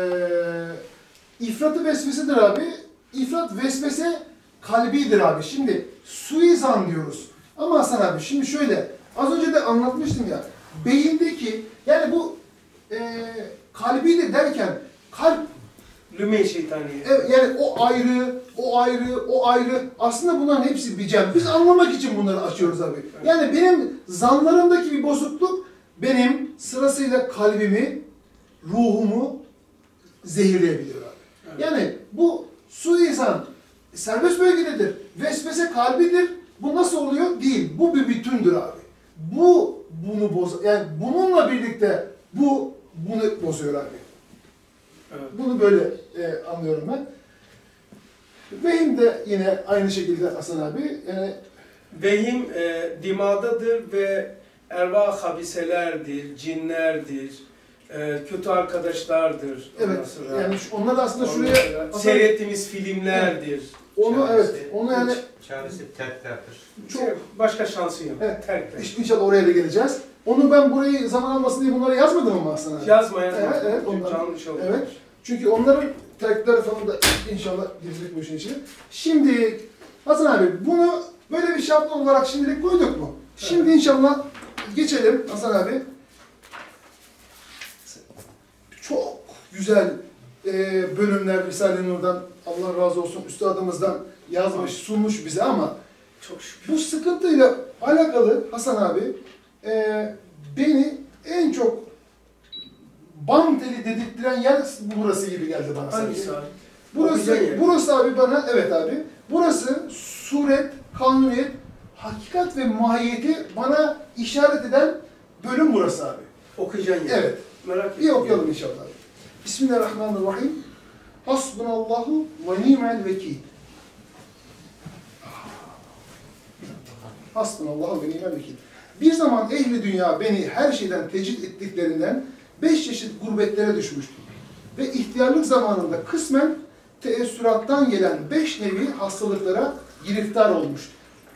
İfratı vesvesedir abi. İfrat vesvese kalbidir abi. Şimdi suizan diyoruz. Ama Hasan abi şimdi şöyle. Az önce de anlatmıştım ya. Beyindeki yani bu kalbidir derken kalp Lüme şeytaniye. yani o ayrı, o ayrı, o ayrı. Aslında bunların hepsi bir cem. Biz anlamak için bunları açıyoruz abi. Yani benim zanlarımdaki bir bozukluk benim sırasıyla kalbimi, ruhumu zehirleyebiliyor abi. Evet. Yani bu suizan serbest bölgededir. Vesvese kalbidir. Bu nasıl oluyor? Değil. Bu bir bütündür abi. Bu bunu yani bununla birlikte bu bunu bozuyor abi. Evet. Bunu böyle anlıyorum ben. Vehim de yine aynı şekilde Hasan abi. Yani Vehim dimadadır ve ervah habiselerdir, cinlerdir, kötü arkadaşlardır. evet. Ondan sonra- Yani onlar da aslında ondan şuraya sonra seyrettiğimiz filmlerdir. onu evet. Onu yani Çaresi terklerdir. çok Başka şansı yok. Evet. Terkler. inşallah oraya da geleceğiz. Onu ben burayı zaman almasın diye bunları yazmadım ama Hasan abi. Yazma. Evet, evet, ondan- Yanlış oldu. Evet. Çünkü onların terkleri falan da inşallah girecek bu işin içine. Şimdi Hasan abi bunu böyle bir şablon olarak şimdilik koyduk mu? Şimdi inşallah geçelim Hasan abi. Çok güzel bölümler Risale-i Nur'dan Allah razı olsun üstadımızdan yazmış, sunmuş bize ama Çok şükür. bu sıkıntıyla alakalı Hasan abi beni en çok bam teli dedirttiren yer burası gibi geldi bana sanki. Hangisi abi? Burası, Okuyacak yer. burası abi bana, evet abi, burası suret, kanuniyet, hakikat ve mahiyeti bana işaret eden bölüm burası abi. Okuyacaksın yani. Evet, Merak etme. bir okuyalım inşallah. Bismillahirrahmanirrahim. Hasbunallahu ve ni'mel vekil. Hasbunallahu ve ni'mel vekil. Bir zaman ehli dünya beni her şeyden tecrit ettiklerinden 5 çeşit gurbetlere düşmüştüm. Ve ihtiyarlık zamanında kısmen teessürattan gelen 5 nevi hastalıklara giriftar olmuştum.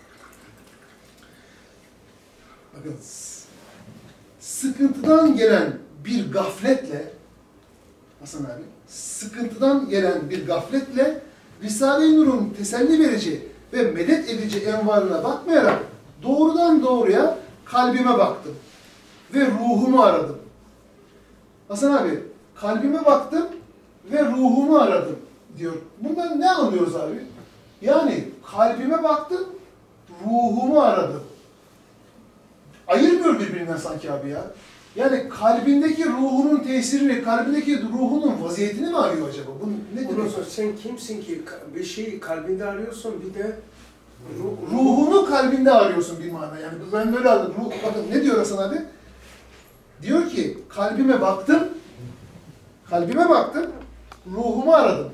Bakın, sıkıntıdan gelen bir gafletle, Hasan abi, sıkıntıdan gelen bir gafletle Risale-i Nur'un teselli verici ve medet edici envarına bakmayarak doğrudan doğruya kalbime baktım ve ruhumu aradım. Hasan abi, kalbime baktım ve ruhumu aradım diyor. Bundan ne anlıyoruz abi? Yani kalbime baktım, ruhumu aradım. Ayırmıyor birbirinden sanki abi ya. Yani kalbindeki ruhunun tesirini, kalbindeki ruhunun vaziyetini mi arıyor acaba? Bu ne Ondan demek? sonra sen kimsin ki bir şeyi kalbinde arıyorsun bir de Ruhunu kalbinde arıyorsun bir mana. Yani ben böyle aldım. Bakın ne diyor Hasan abi? Diyor ki kalbime baktım, ruhumu aradım.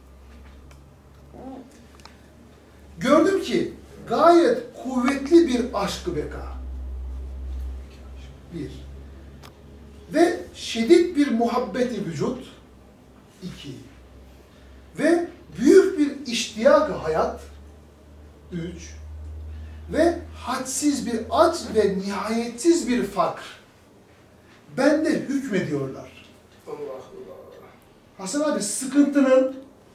Gördüm ki gayet kuvvetli bir aşk-ı beka. Bir. Ve şiddet bir muhabbeti vücut. İki. Ve büyük bir iştiyak-ı hayat. 3 ve hadsiz bir aç ve nihayetsiz bir fakr. Bende hükmediyorlar. Allah Hasan abi sıkıntının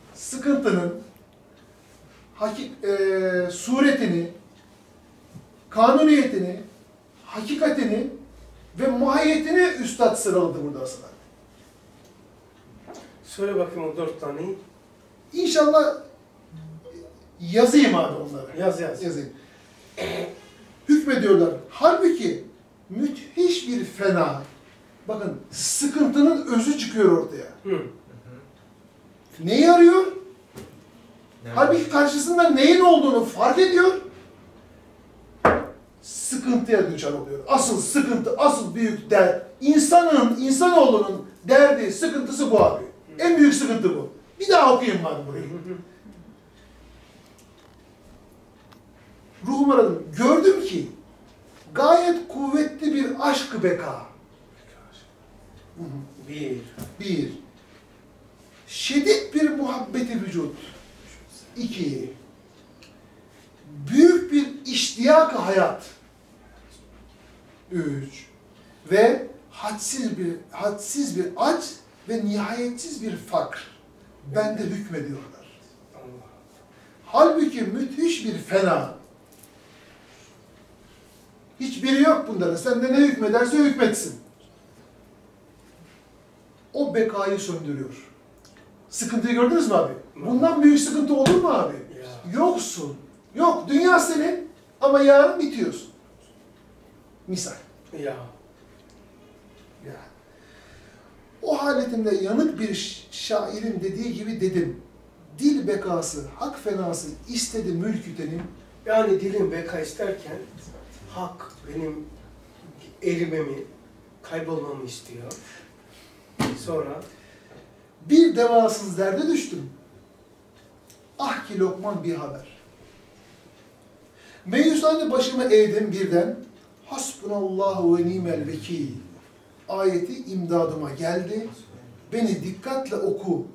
suretini, kanuniyetini, hakikatini ve mahiyetini üstad sıraladı burada Hasan abi. Söyle bakayım o 4 taneyi. İnşallah yazayım abi onları. Yaz. Yazayım. Hükmediyorlar. Halbuki müthiş bir fena. Bakın sıkıntının özü çıkıyor ortaya. Hı. Neyi arıyor? Evet. Halbuki karşısında neyin olduğunu fark ediyor. Sıkıntıya düçar oluyor. Asıl sıkıntı, asıl büyük dert. İnsanoğlunun derdi, sıkıntısı bu abi. En büyük sıkıntı bu. Bir daha okuyayım ben burayı. Ruhum aradım. Gördüm ki gayet kuvvetli bir aşk-ı beka. Bir. Şiddet bir muhabbeti vücut. 2. Büyük bir iştiyak-ı hayat. 3. Ve hadsiz bir aç ve nihayetsiz bir fakr. Bende hükmediyorlar. Halbuki müthiş bir fena. Hiçbiri yok bunların. Sen de ne hükmederse hükmetsin. O bekayı söndürüyor. Sıkıntıyı gördünüz mü abi? Bundan büyük sıkıntı olur mu abi? Yoksun. Yok, dünya senin ama yarın bitiyorsun. Misal. Ya. O haletimde yanık bir şairin dediği gibi dedim. Dil bekası, hak fenası istedi mülkütenin. Yani dilim beka isterken hak benim erimemi, kaybolmamı istiyor. Sonra Bir devasız derde düştüm. Ah ki Lokman bir haber. Meyusane başımı eğdim birden. Hasbunallahu ve nimel vekil. Ayeti imdadıma geldi. Beni dikkatle oku.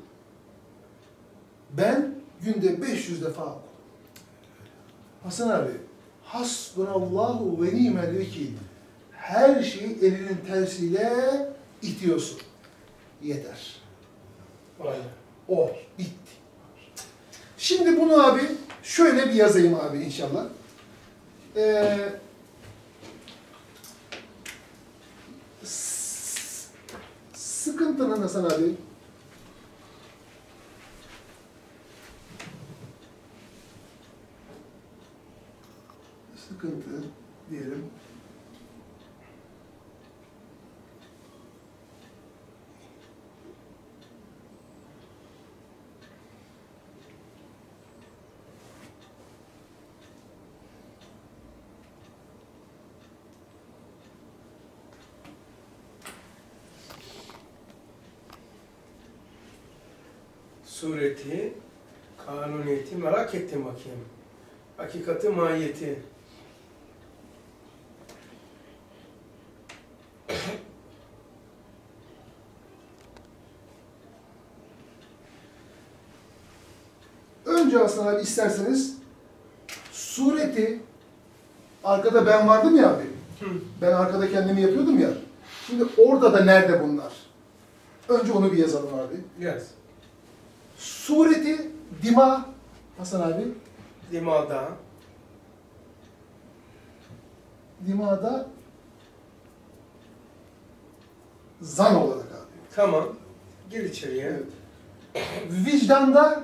Ben günde 500 defa okudum. Hasan abi, hasbunallahu ve nimel vekil. Her şeyi elinin tersiyle itiyorsun. Yeter. vay. Oh, bitti. Şimdi bunu abi şöyle bir yazayım abi inşallah. Sıkıntının Hasan abi sıkıntı diyelim. Sureti, kanuniyeti merak ettim bakayım. Hakikati, mahiyeti. Önce Hasan abi isterseniz sureti, arkada ben vardım ya abi. Ben arkada kendimi yapıyordum ya. Şimdi orada da nerede bunlar? Önce onu bir yazalım abi. Yaz. Sureti dima Hasan abi. Dimada, Dimada zan olarak abi. tamam. Gir içeriye. Evet. Vicdanda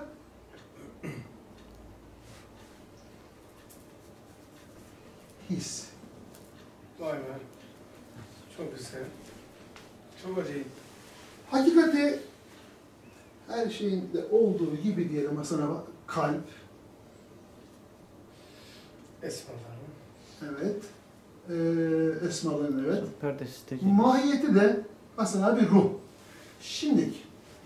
his. Vay be. Çok güzel. Çok acayip. Hakikati her şeyin de olduğu gibi diyelim Hasan abi. Kalp. Esmalar. Evet. Esmaların evet. Perdesi tecil. Mahiyeti de Hasan abi ruh. Şimdiki.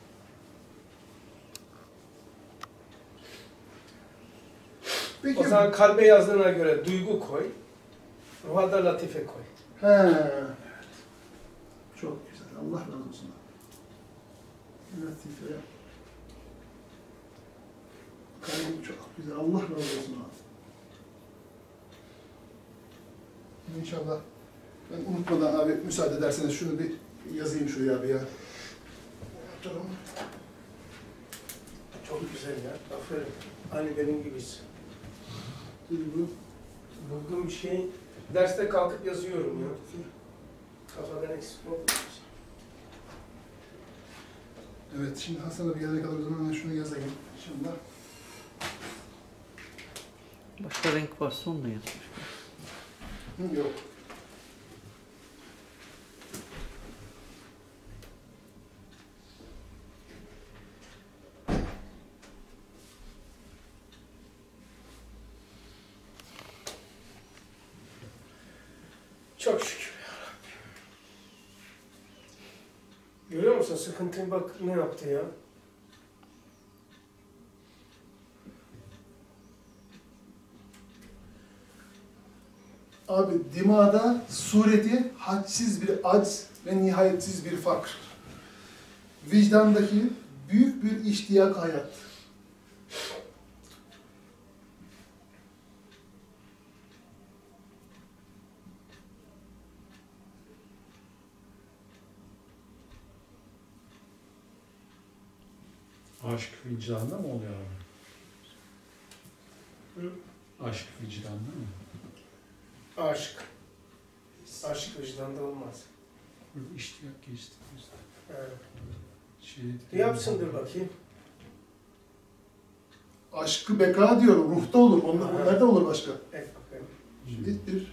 Peki. O zaman kalbe yazdığına göre duygu koy. Ruha da latife koy. He. Çok güzel. Allah razı olsun. Latife. Kalbim çok güzel. Allah razı olsun abi. İnşallah. Ben unutmadan abi müsaade ederseniz şunu bir yazayım şuraya abi ya. Oturalım. Çok güzel ya. Aferin. Aynı benim gibisin. Bulduğum bir şey derste kalkıp yazıyorum ya. Kafadan eksik oldu. Evet, şimdi Hasan abi gelene kadar o zaman ben şunu yazayım. Şimdi. Başka renk varsa onu da yaz. Yok. Çok şükür ya Rabbi. Görüyor musun? Sıkıntın bak ne yaptı ya. Abi dimada sureti hadsiz bir acz ve nihayetsiz bir fakr. Vicdandaki büyük bir iştiyak hayat. Aşk vicdanında mı oluyor abi? Hı? Aşk vicdanında mı? Aşk. Aşk vicdanda olmaz. Burada iştiyak geçti. Evet. Şey, Yapsındır bakayım. Aşkı beka diyorum, ruhta olur. Onlar nerede olur başka? Et bakayım. Şiddettir.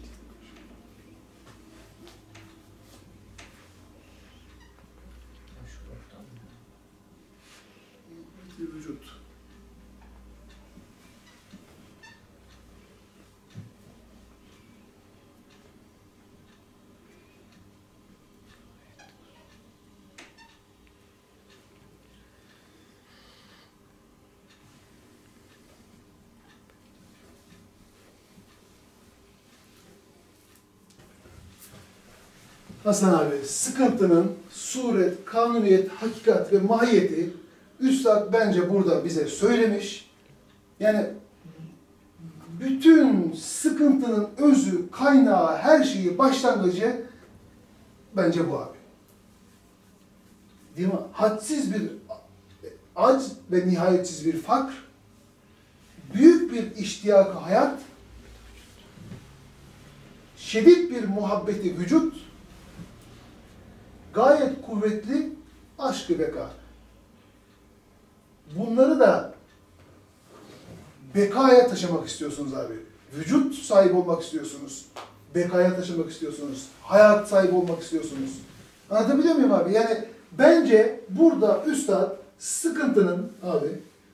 Bir vücut. Hasan abi, sıkıntının suret, kanuniyet, hakikat ve mahiyeti Üstad bence burada bize söylemiş. Yani bütün sıkıntının özü, kaynağı, her şeyi, başlangıcı bence bu abi. Değil mi? Hadsiz bir acz ve nihayetsiz bir fakr, büyük bir iştiyak hayat, şiddet bir muhabbeti vücut, gayet kuvvetli aşk-ı beka. Bunları da bekaya taşımak istiyorsunuz abi. Vücut sahibi olmak istiyorsunuz. Bekaya taşımak istiyorsunuz. Hayat sahibi olmak istiyorsunuz. Anlatabiliyor muyum abi? Yani bence burada Üstad sıkıntının abi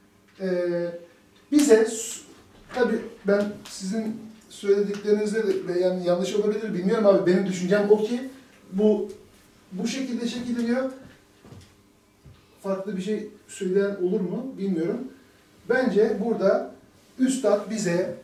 bize tabii ben sizin söylediklerinizde de yani yanlış olabilir bilmiyorum abi. Benim düşüncem o ki bu şekilde şekilleniyor. Farklı bir şey söyleyen olur mu bilmiyorum. Bence burada Üstad bize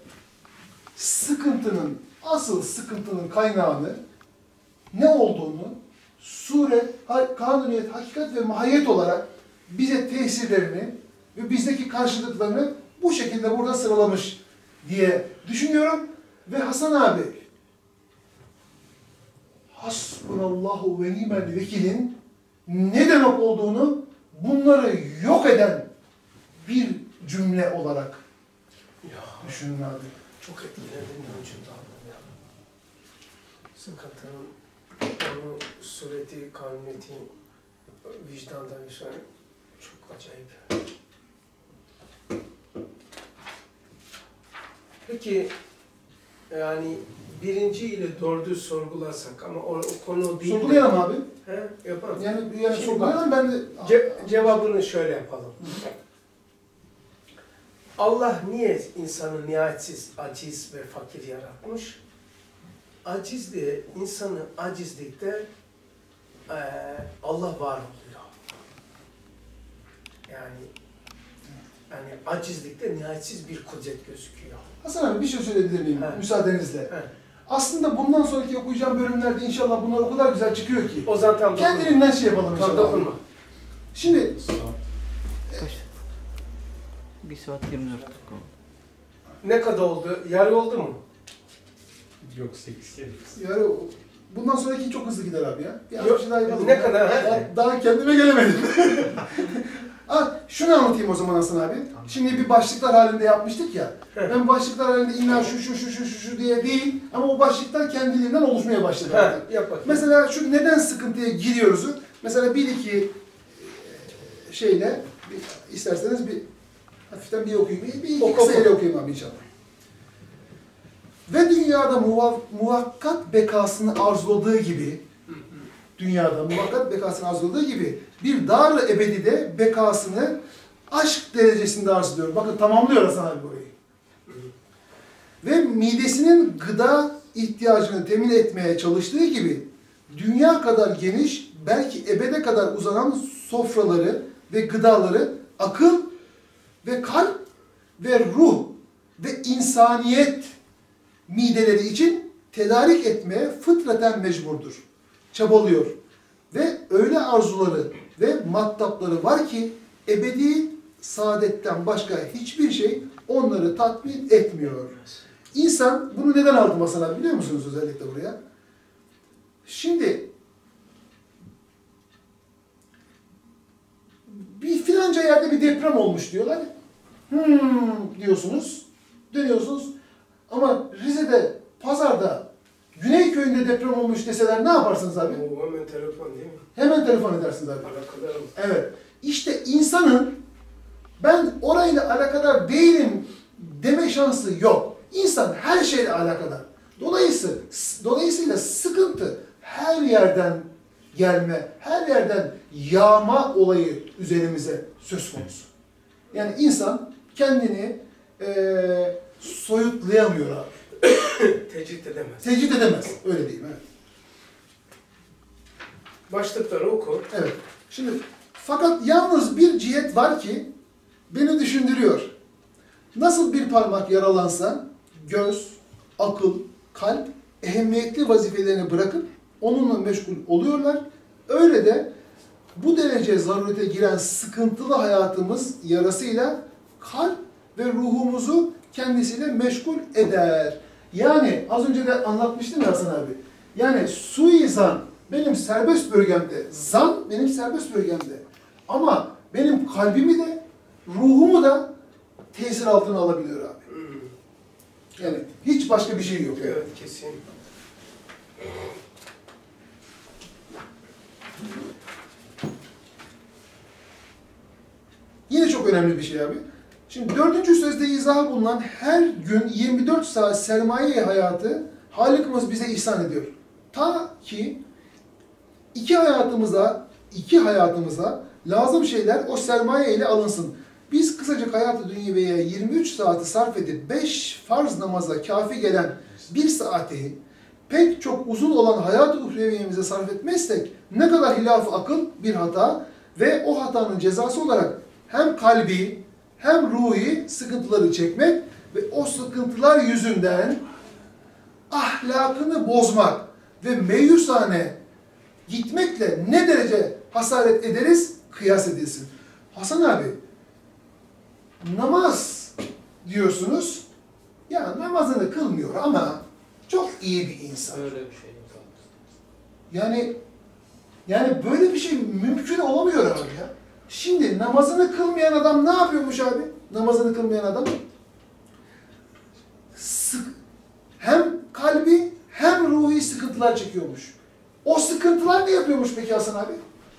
asıl sıkıntının kaynağını ne olduğunu suret, kanuniyet, hakikat ve mahiyet olarak bize tesirlerini ve bizdeki karşılıklarını bu şekilde burada sıralamış diye düşünüyorum. Ve Hasan abi Hasbunallahu ve nimel vekilin ne demek olduğunu bunları yok eden bir cümle olarak düşünün abi. Çok etkilendim ya vücudandan ya. Sıkıntının onu sureti, kanuniyeti, vicdandan yaşayan çok acayip. Peki yani birinci ile dördü sorgulasak ama o konu değil. Sorgulayalım abi. He, yapalım. Yani Şimdi sorgulayalım ben de... Cevabını şöyle yapalım. Allah niye insanı nihayetsiz, aciz ve fakir yaratmış? Acizliğe, insanı acizlikte Allah var oluyor. Yani acizlikte nihayetsiz bir kudret gözüküyor. Hasan abi bir şey söyleyebilir miyim He. müsaadenizle? He. Aslında bundan sonraki okuyacağım bölümlerde inşallah bunlar o kadar güzel çıkıyor ki. O zaman tam dokunma. Kendiliğinden şey yapalım Tam inşallah. dokunma. Şimdi Kaç? 1 saat 24 dakika oldu. Ne kadar oldu? Yarı oldu mu? Yok 8 kere. yani bundan sonraki çok hızlı gider abi ya. Bir Yok, şey daha yapalım. ne kadar? Daha kendime gelemedim. şunu anlatayım o zaman Hasan abi. Şimdi bir başlıklar halinde yapmıştık ya. Ben başlıklar halinde illa şu diye değil ama o başlıklar kendiliğinden oluşmaya başladı. Yap bakayım. Mesela şu neden sıkıntıya giriyoruzu mesela bir iki şeyle isterseniz bir hafiften bir okuyayım. Bir iki kısa yere okuyayım abi inşallah. Ve dünyada muhakkak bekasını arzuladığı gibi bir dar-ı ebedide bekasını aşk derecesinde arzuluyor. Bakın tamamlıyor Hasan abi burayı. Ve midesinin gıda ihtiyacını temin etmeye çalıştığı gibi dünya kadar geniş, belki ebede kadar uzanan sofraları ve gıdaları akıl ve kalp ve ruh ve insaniyet mideleri için tedarik etmeye fıtraten mecburdur. Çabalıyor. Ve öyle arzuları ve mattapları var ki ebedi saadetten başka hiçbir şey onları tatmin etmiyor. İnsan, bunu neden aldım Hasan abi biliyor musunuz özellikle buraya? Şimdi bir filanca yerde bir deprem olmuş diyorlar. Diyorsunuz, dönüyorsunuz. Ama Rize'de, Pazar'da, Güneyköy'ünde deprem olmuş deseler ne yaparsınız abi? Hemen telefon değil mi? Hemen telefon edersiniz abi. Alakadarım. Evet. İşte insanın ben orayla alakadar değilim deme şansı yok. İnsan her şeyle alakadar. Dolayısıyla sıkıntı her yerden gelme, her yerden yağma olayı üzerimize söz konusu. Yani insan kendini soyutlayamıyor abi. Tecrit edemez. Tecrit edemez. Öyle diyeyim. Evet. Başlıkları oku. Evet. Şimdi fakat yalnız bir cihet var ki beni düşündürüyor. Nasıl bir parmak yaralansa göz, akıl, kalp ehemmiyetli vazifelerini bırakıp onunla meşgul oluyorlar. Öyle de bu derece zarurete giren sıkıntılı hayatımız yarasıyla kalp ve ruhumuzu kendisiyle meşgul eder. Yani az önce de anlatmıştım ya Hasan abi. Yani suizan benim serbest bölgemde, zan benim serbest bölgemde. Ama benim kalbimi de, ruhumu da tesir altına alabiliyor abi. Yani hiç başka bir şey yok. Yani. Evet, kesin. Yine çok önemli bir şey abi. Şimdi 4. sözde izahı bulunan her gün 24 saat sermaye hayatı Halık'ımız bize ihsan ediyor. Ta ki iki hayatımıza lazım şeyler o sermaye ile alınsın. Biz kısacık hayatı dünyaya 23 saati sarf edip 5 farz namaza kafi gelen 1 saati pek çok uzun olan hayat-ı uhreviyemize sarf etmezsek ne kadar hilaf-ı akıl bir hata ve o hatanın cezası olarak hem kalbi hem ruhi sıkıntıları çekmek ve o sıkıntılar yüzünden ahlakını bozmak ve meyusane gitmekle ne derece hasaret ederiz kıyas edilsin. Hasan abi, namaz diyorsunuz, ya namazını kılmıyor ama çok iyi bir insan. Öyle bir şey yok. Yani böyle bir şey mümkün olamıyor abi ya. Şimdi namazını kılmayan adam ne yapıyormuş abi? Namazını kılmayan adam hem kalbi hem ruhi sıkıntılar çekiyormuş. O sıkıntılar ne yapıyormuş peki Hasan abi?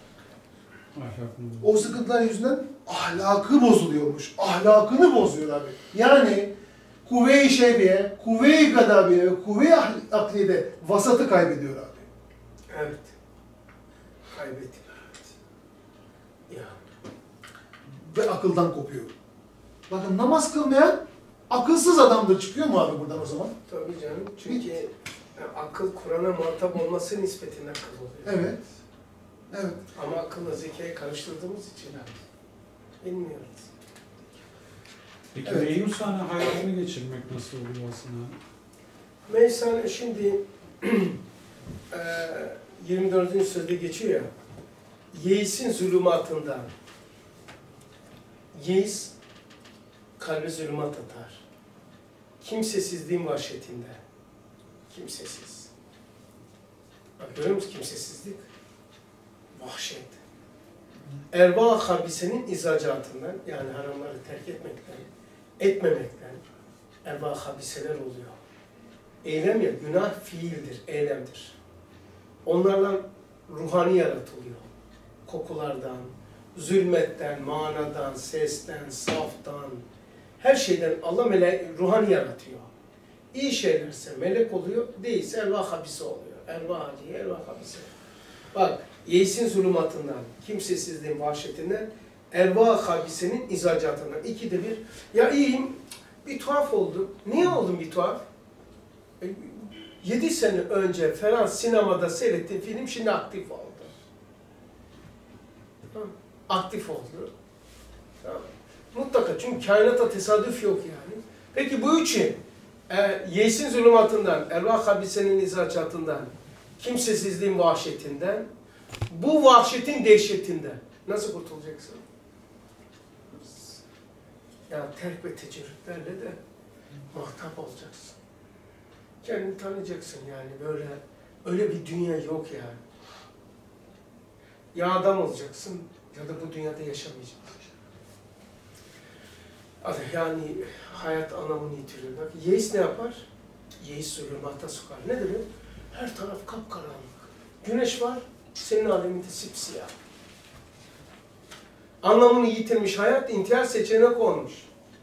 O sıkıntılar yüzünden ahlakı bozuluyormuş. Ahlakını bozuyor abi. Yani kuvve-i şebiye, kuvve-i gadabiye ve kuvve-i aklide vasatı kaybediyor abi. Evet. Kaybettik. Ya. Ve akıldan kopuyor. Bakın namaz kılmayan akılsız adamdır çıkıyor mu abi buradan o zaman? Tabii canım. Çünkü akıl Kur'an'a muhatap olması nispetinde akıl oluyor. Evet. Evet. Ama akılla zekayı karıştırdığımız için bilmiyoruz. Peki Evet. Meyusane hayatını geçirmek nasıl oluyor aslında? Meysane şimdi 24. sözde geçiyor ya. Yeisin zulümatından. Yeis kalbe zulümat atar. Kimsesizliğin vahşetinde. Kimsesiz. Bak görüyor musun kimsesizlik? Vahşet. erva habisenin izacatından, yani haramları terk etmemekten erva habiseler oluyor. Eylem ya, günah fiildir, eylemdir. Onlarla ruhani yaratılıyor. Kokulardan, zulmetten, manadan, sesten, saftan, her şeyden Allah ruhani yaratıyor. İyi şeylerse melek oluyor, değilse erva habise oluyor. Erva diye erva habise. Bak, yeisin zulümatından, kimsesizliğin vahşetinden, erva habisenin izacatından. 2'de 1. Ya iyiyim, bir tuhaf oldum. Niye oldum bir tuhaf? 7 sene önce falan sinemada seyrettiğim film şimdi aktif oldu. Tamam. Aktif oldu. Tamam. Mutlaka, çünkü kainata tesadüf yok yani. Peki bu üçü, yeisin zulümatından, erva habisenin izacatından, kimsesizliğin vahşetinden, bu vahşetin dehşetinden nasıl kurtulacaksın? Ya terk ve tecerrütlerle de muhatap olacaksın. Kendini tanıyacaksın yani, böyle öyle bir dünya yok yani. Ya adam olacaksın ya da bu dünyada yaşamayacaksın. Yani hayat anlamını yitiriyor. Bak, yeis ne yapar? Yeis zulümata sokar. Ne demek? Her taraf kapkaranlık. Güneş var, senin aleminde sipsiyah. Anlamını yitirmiş hayat, intihar seçenek olmuş.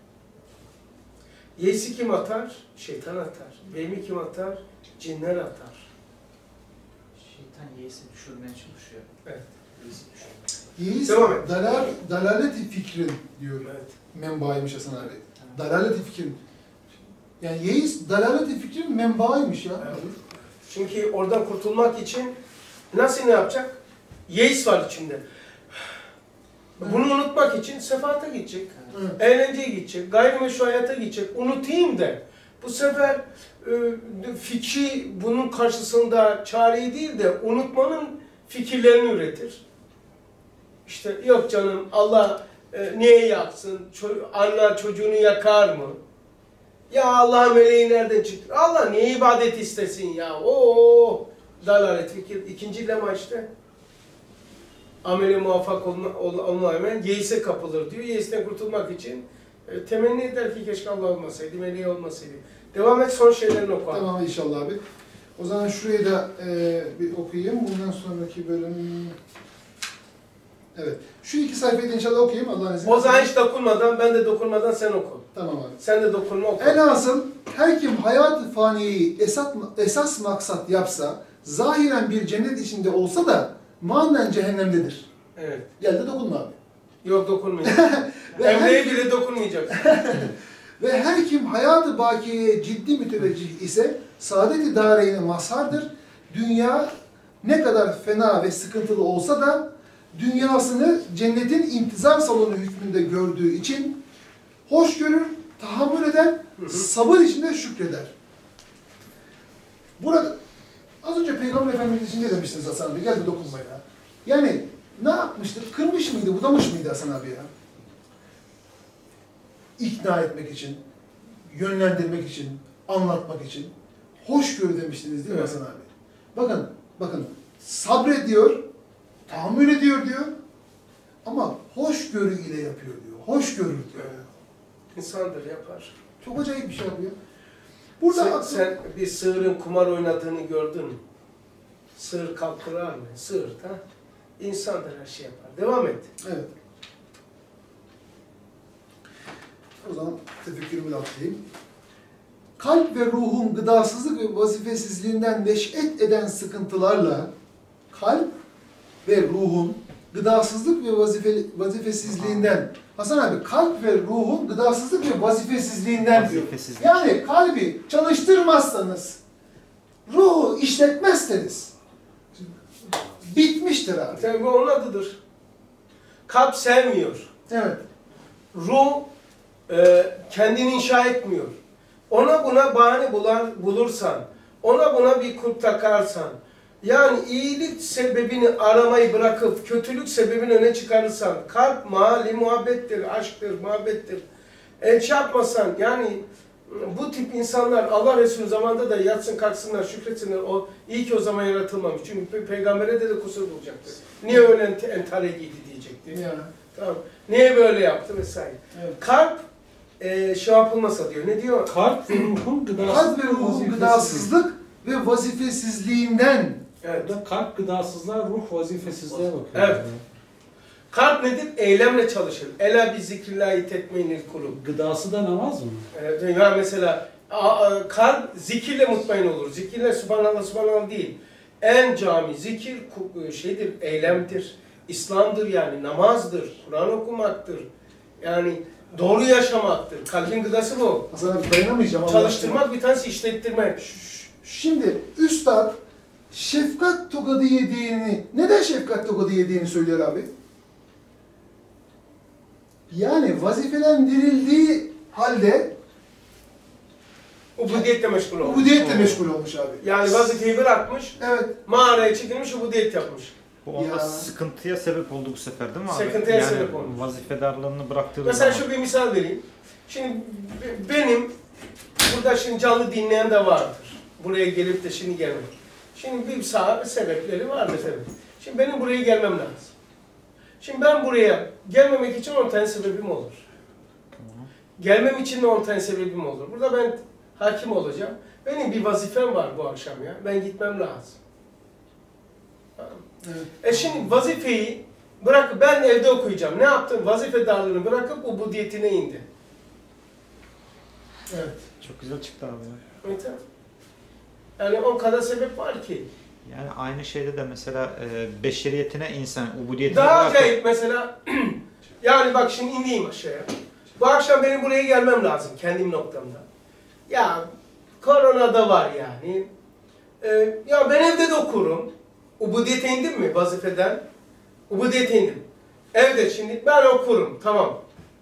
Yeis'i kim atar? Şeytan atar. Vehmi kim atar? Cinler atar. Şeytan yeisi düşürmeye çalışıyor. Evet. Yeisi düşürmeye. Yeis, Devam et. dalalet-i fikrin diyor. Evet. Menbaıymış Hasan abi. Dalalet-i fikrin. Yani yeis, dalalet-i fikrin menbaıymış ya. Evet. Çünkü oradan kurtulmak için nasıl ne yapacak? Yeis var içinde. Bunu unutmak için sefahata gidecek, eğlenceye gidecek, gayrimeşru hayata gidecek, unutayım de. Bu sefer fikri bunun karşısında çareyi değil de unutmanın fikirlerini üretir. İşte yok canım, Allah niye yaksın, anne çocuğunu yakar mı? Ya Allah meleği nereden çıktı? Allah niye ibadet istesin ya? Oo, dalalet fikir. İkinci lema işte. Amele muvaffak olma hemen yeise kapılır diyor. Yeisten kurtulmak için temenni eder ki keşke Allah olmasaydı, meleği olmasaydı. Devam et, son şeylerini oku. Tamam inşallah abi. O zaman şurayı da bir okuyayım. Bundan sonraki bölüm... Evet. Şu 2 sayfayı da inşallah okuyayım Allah'ın izniyle. O zaman hiç dokunmadan, ben de dokunmadan sen oku. Tamam abi. Sen de dokunma oku. Elhasıl her kim hayat-ı faniyeyi esas maksat yapsa, zahiren bir cennet içinde olsa da manen cehennemdedir. Evet. Gel de dokunma abi. Yok, dokunmayacak. Emre'ye bile dokunmayacak. Ve her kim hayat-ı bakiyeye ciddi müteveccih ise saadet-i dareyne mazhardır. Dünya ne kadar fena ve sıkıntılı olsa da dünyasını cennetin intizar salonu hükmünde gördüğü için hoş görür, tahammül eder, sabır içinde şükreder. Burada az önce Peygamber Efendimiz için ne demiştiniz Hasan abi? Gel de dokunma ya. Yani ne yapmıştır? Kırmış mıydı, budamış mıydı Hasan abi ya? İkna etmek için, yönlendirmek için, anlatmak için. Hoşgörü demiştiniz değil mi Evet. Hasan abi? Bakın sabrediyor, tahammül ediyor diyor. Ama hoşgörü ile yapıyor diyor. Hoşgörü diyor. İnsandır, yapar. Çok acayip bir şey yapıyor. Burada Sen bir sığırın kumar oynadığını gördün mü? Sığır kalp kırar mı? Sığır da. İnsandır, her şey yapar. Devam et. Evet. O zaman tefekkürümü de atlayayım. Kalp ve ruhun gıdasızlık ve vazifesizliğinden neş'et eden sıkıntılarla kalp ve ruhun gıdasızlık ve vazifesizliğinden Hasan abi, kalp ve ruhun gıdasızlık ve vazifesizliğinden diyor. Yani kalbi çalıştırmazsanız, ruhu işletmezseniz bitmiştir abi. Tabii bu onun adıdır. Kalp sevmiyor. Evet. Ruh kendini inşa etmiyor. Ona buna bahane bulursan, ona buna bir kulp takarsan, yani iyilik sebebini aramayı bırakıp kötülük sebebini öne çıkarırsan, kalp mali muhabbettir, aşktır, muhabbettir. Yapmasan, yani bu tip insanlar Allah Resulü zamanında da yatsın kalksınlar, şükretsinler, o iyi ki o zaman yaratılmamış. Çünkü peygambere de kusur bulacaktır. Niye öyle entare giydi diyecekti. etti. Ya. Tamam. Niye böyle yaptı vesaire. Evet. Kalp şey yapılmasa diyor. Ne diyor? Kalp ve ruhun Kalp ve ruhun gıdasızlık ve vazifesizliğinden. Evet. Burada kalp gıdasızlığa, ruh vazifesizliğe bakıyor. Evet. Kalp nedir? Eylemle çalışır. Ela bi zikrillahi tetmeynil kulub. Gıdası da namaz mı? Ya mesela kalp zikirle mutmain olur. Zikirle subhanallah subhanallah değil. En cami zikir şeydir, eylemdir. İslam'dır yani, namazdır, Kur'an okumaktır. Yani doğru yaşamaktır. Kalbin gıdası bu. Hasan abi dayanamayacağım. Allah Çalıştırmak, bir tanesi işlettirmek. Şimdi üstad şefkat tokadı yediğini, neden şefkat tokadı yediğini söylüyor abi? Yani vazifelendirildiği halde Ubudiyetle meşgul olmuş. ubudiyetle meşgul olmuş abi. Yani vazifeyi bırakmış, Evet. mağaraya çekilmiş, ubudiyet yapmış. Bu onda Ya. sıkıntıya sebep oldu bu sefer değil mi abi? Sıkıntıya sebep oldu. Vazifedarlığını bıraktığı Mesela zaman. şu bir misal vereyim. Şimdi benim, burada şimdi canlı dinleyen de vardır. Buraya gelip de şimdi gelmek. Şimdi bir saat sebepleri vardır tabii. Şimdi benim buraya gelmem lazım. Şimdi ben buraya gelmemek için 10 tane sebebim olur. Gelmem için de 10 tane sebebim olur. Burada ben hakim olacağım. Benim bir vazifem var bu akşam ya. Ben gitmem lazım. Evet. Şimdi vazifeyi bırakıp ben evde okuyacağım. Ne yaptım? Vazife darlığını bırakıp ubudiyetine indi. Evet. Çok güzel çıktı abi ya. Evet. Yani o kadar sebep var ki. Yani aynı şeyde de mesela beşeriyetine insan, ubudiyetine Daha bırakıp acayip mesela. Yani bak şimdi ineyim aşağıya. Bu akşam benim buraya gelmem lazım kendim noktamda. Ya korona da var yani. Ya ben evde de okurum. Ubudiyete indim mi vazifeden? Ubudiyete indim. Evde şimdi ben okurum, tamam.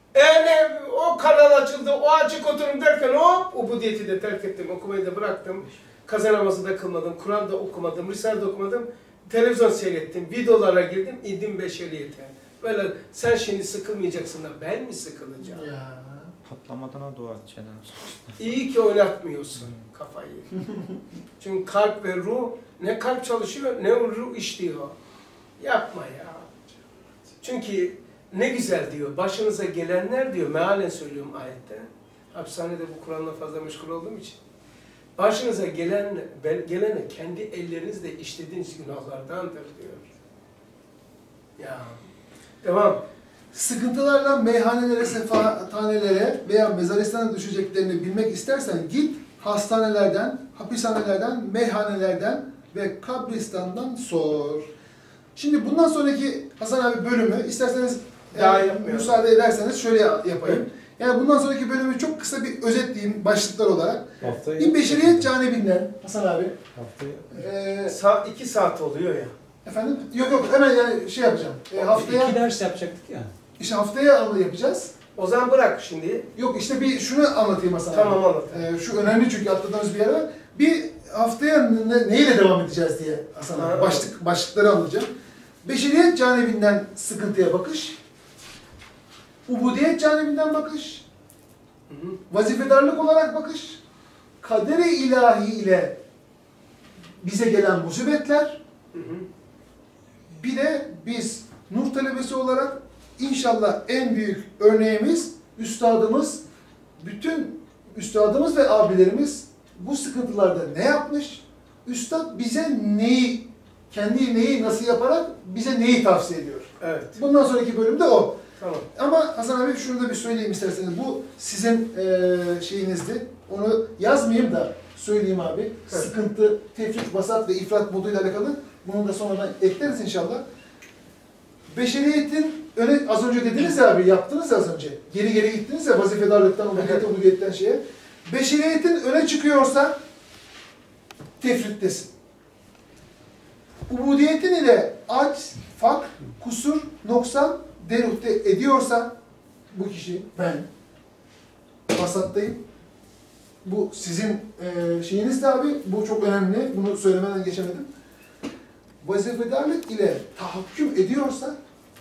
O kanal açıldı, o açık oturum derken hop ubudiyeti de terk ettim, okumayı da bıraktım. Kaza namazı da kılmadım, Kur'an da okumadım, Risale de okumadım. Televizyon seyrettim, videolara girdim, indim beşeriyete. Böyle sen şimdi sıkılmayacaksın da ben mi sıkılacağım? Ya. patlamadığına dua et Cenab-ı Hak. İyi ki oynatmıyorsun kafayı. Çünkü kalp ve ruh, ne kalp çalışıyor ne ruh işliyor. Yapma ya. Çünkü ne güzel diyor, başınıza gelenler diyor, mealen söylüyorum ayette. Hapishanede bu Kur'an'la fazla meşgul olduğum için. Başınıza gelene kendi ellerinizle işlediğiniz günahlardandır diyor. Ya. Devam. Sıkıntılarla meyhanelere, sefahanelere veya mezaristana düşeceklerini bilmek istersen git hastanelerden, hapishanelerden, meyhanelerden ve kabristandan sor. Şimdi bundan sonraki Hasan abi bölümü isterseniz müsaade ederseniz şöyle yapayım. Evet. Yani bundan sonraki bölümü çok kısa bir özetleyeyim başlıklar olarak. Haftaya İbbeşeriyet canibinden Hasan abi. Haftaya 2 saat oluyor ya. Efendim? Yok hemen yani şey yapacağım. Haftaya iki ders yapacaktık ya. işte haftaya yapacağız. O zaman bırak şimdi. Yok işte bir şunu anlatayım Hasan abi. Tamam anlat. Şu önemli çünkü atladığımız bir yer var. Bir haftaya neyle devam edeceğiz diye Hasan abi. Başlıkları anlatacağım. Beşeriyet canibinden sıkıntıya bakış. Ubudiyet canibinden bakış. Vazifedarlık olarak bakış. Kader-i ilahi ile bize gelen musibetler. Bir de biz Nur talebesi olarak inşallah en büyük örneğimiz üstadımız, bütün üstadımız ve abilerimiz bu sıkıntılarda ne yapmış? Üstad bize neyi, kendi neyi nasıl yaparak bize neyi tavsiye ediyor? Evet. Bundan sonraki bölümde o. Tamam. Ama Hasan abi şunu da bir söyleyeyim isterseniz. Bu sizin şeyinizdi. Onu yazmayayım da söyleyeyim abi. Evet. Sıkıntı, tefrik, vasat ve ifrat moduyla alakalı. Bunu da sonradan ekleriz inşallah. Beşeriyetin az önce dediniz ya abi, yaptınız ya az önce. Geri gittiniz ya vazifedarlıktan, ubudiyetten şeye. Beşeriyetin öne çıkıyorsa tefrittesin. Ubudiyetin ile aciz, fakr, kusur, noksan derute ediyorsa bu kişi, ben vasattayım. Bu sizin şeyiniz de abi, bu çok önemli. Bunu söylemeden geçemedim. Vazifedarlık ile tahakküm ediyorsa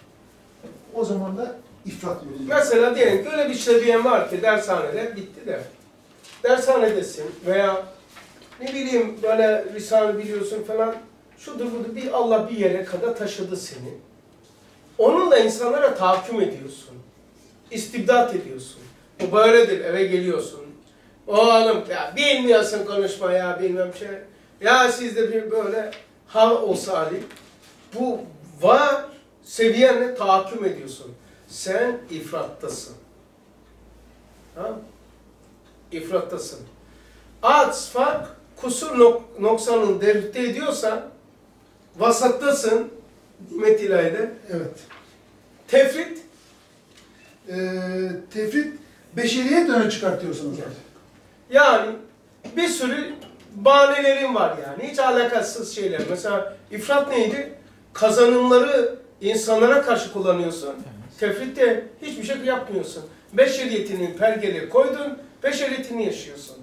o zaman da ifrat yolu. Mesela diyelim ki öyle bir seviyen var ki dershanede bitti de. Dershanedesin veya ne bileyim böyle Risale biliyorsun falan. Şudur budur bir Allah bir yere kadar taşıdı seni. Onunla insanlara tahakküm ediyorsun. İstibdat ediyorsun. Bu böyledir, eve geliyorsun. Oğlum ya bilmiyorsun konuşma ya bilmem şey. Ya sizde bir böyle hal olsa Ali. Bu var, seviyenle tahakküm ediyorsun. Sen ifrattasın. Tamam? İfrattasın. Az fark, kusur noksanını derüfte ediyorsan vasattasın. Nimet ilahide. Evet. Tefrit. Tefrit beşeriyet öne çıkartıyorsunuz zaten. Yani bir sürü bahanelerin var yani. Hiç alakasız şeyler. Mesela ifrat neydi? Kazanımları insanlara karşı kullanıyorsun. Tefritte hiçbir şey yapmıyorsun. Beşeriyetinin pergeli koydun, beşeriyetini yaşıyorsun.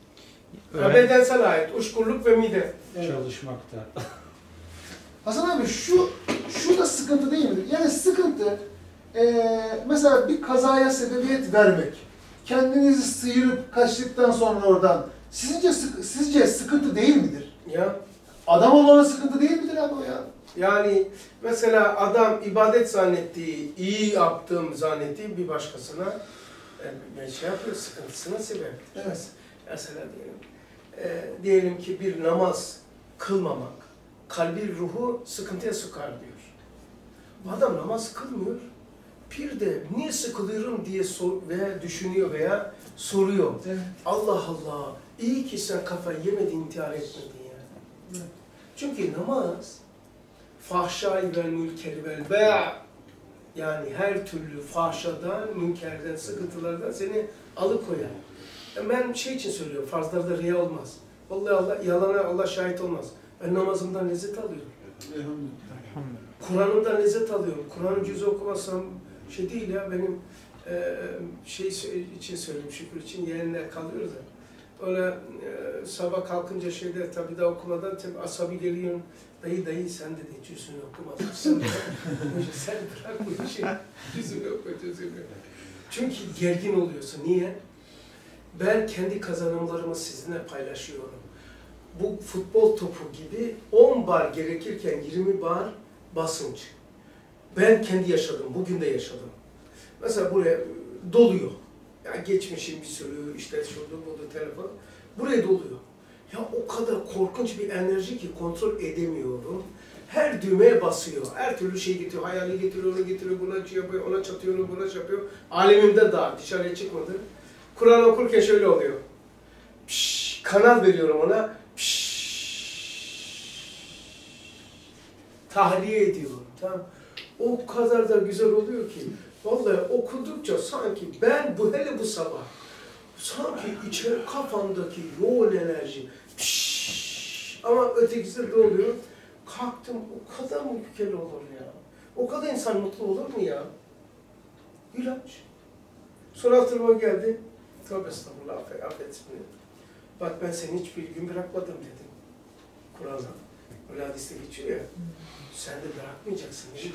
Bedensel ayet, uçkurluk ve mide. Evet. Çalışmakta. Hasan abi şu da sıkıntı değil mi? Yani sıkıntı mesela bir kazaya sebebiyet vermek, kendinizi sıyırıp kaçtıktan sonra oradan sizce sıkıntı değil midir? Ya. Adam olana sıkıntı değil midir abi o ya? Yani mesela adam ibadet zannettiği, iyi yaptığım zannettiği bir başkasına şey yapıyor, sıkıntısına sebep. Evet. Mesela diyelim ki bir namaz kılmamak, kalbi ruhu sıkıntıya sokar diyor. Bu adam namaz kılmıyor, bir de niye sıkılıyorum diye veya düşünüyor veya soruyor. Evet. Allah Allah, iyi ki sen kafayı yemedin, intihar etmedin yani. Evet. Çünkü namaz, fahşâ-i vel mülkeri vel be'a, yani her türlü fahşadan, münkerden, sıkıntılardan seni alıkoyar. Ben şey için söylüyorum, farzlarda riya olmaz. Vallahi yalana Allah şahit olmaz. Ben namazımdan lezzet alıyorum. Kur'an'ımdan lezzet alıyorum. Kur'an'ı cüz okumazsam şey değil ya, benim şey için söyleyeyim, şükür için yeğenler kalıyoruz da. Öyle sabah kalkınca şeyde tabii da okumadan tabii asabi geliyorum. Dayı sen de cüzünü okumazsın. Sen bırak bu işi. Cüzünü oku. Çünkü gergin oluyorsun. Niye? Ben kendi kazanımlarımı sizinle paylaşıyorum. Bu futbol topu gibi 10 bar gerekirken 20 bar basınç. Ben kendi yaşadım, bugün de yaşadım. Mesela buraya doluyor. Yani geçmişim bir sürü, işte şurada buldu telefon. Buraya doluyor. Ya o kadar korkunç bir enerji ki kontrol edemiyorum. Her düğmeye basıyor. Her türlü şey getiriyor. Hayali getiriyor, onu getiriyor, buna yapıyor, ona çatıyor, buna yapıyor. Alemimde daha dışarıya çıkmadı. Kur'an okurken şöyle oluyor. Pişş, kanal veriyorum ona. Pişş, tahliye ediyorum. Tamam. O kadar da güzel oluyor ki. Vallahi okudukça sanki ben hele bu sabah sanki içeri kafamdaki yoğun enerji pişş, ama ötekisi de oluyor. Kalktım, o kadar mı mükemmel olur ya? O kadar insan mutlu olur mu ya? İlaç. Sonra hatırıma geldi. Tövbe estağfurullah, affet beni. Bak ben seni hiçbir gün bırakmadım dedim. Kur'an'da. Öyle hadiste geçiyor ya. Sen de bırakmayacaksın. Ne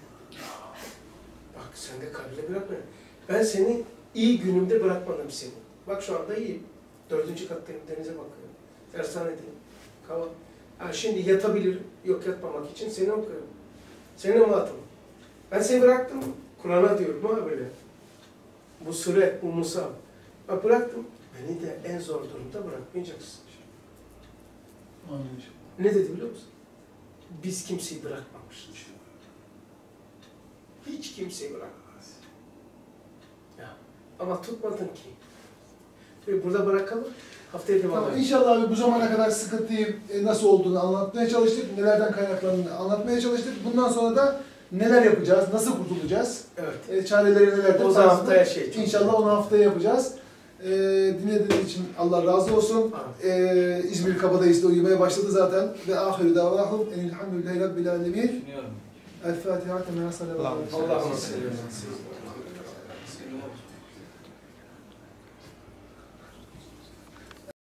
bak sen de kabile bırakma. Ben seni iyi günümde bırakmadım seni. Bak şu anda iyiyim. 4. kattayım, denize bakıyorum. Dershanedeyim. Kaval. Ha, şimdi yatabilirim. Yok, yatmamak için seni okuyorum. Seni muhatım. Ben seni bıraktım. Kur'an'a diyorum ha böyle. Bu sure, bu Musa. Bak bıraktım. Beni de en zor durumda bırakmayacaksın. Ne dedi biliyor musun? Biz kimseyi bırakmamışız. Hiç kimseyi bırakmaz. Ya, ama tutmadın ki. Burada bırakalım. Haftaya devam Tamam, edelim. İnşallah abi bu zamana kadar sıkıntıyı nasıl olduğunu anlatmaya çalıştık, nelerden kaynaklandığını anlatmaya çalıştık. Bundan sonra da neler yapacağız, nasıl kurtulacağız, Evet. çareleri nelerdir? O zaman haftaya şey. İnşallah onu haftaya yapacağız. Dinlediğiniz için Allah razı olsun. İzmir Kabadayı'da uyumaya başladı zaten. Ve ahiru davahum enilhamdülillahi rabbil alemin. El Fatiha. Allah'ım. Allah'ım.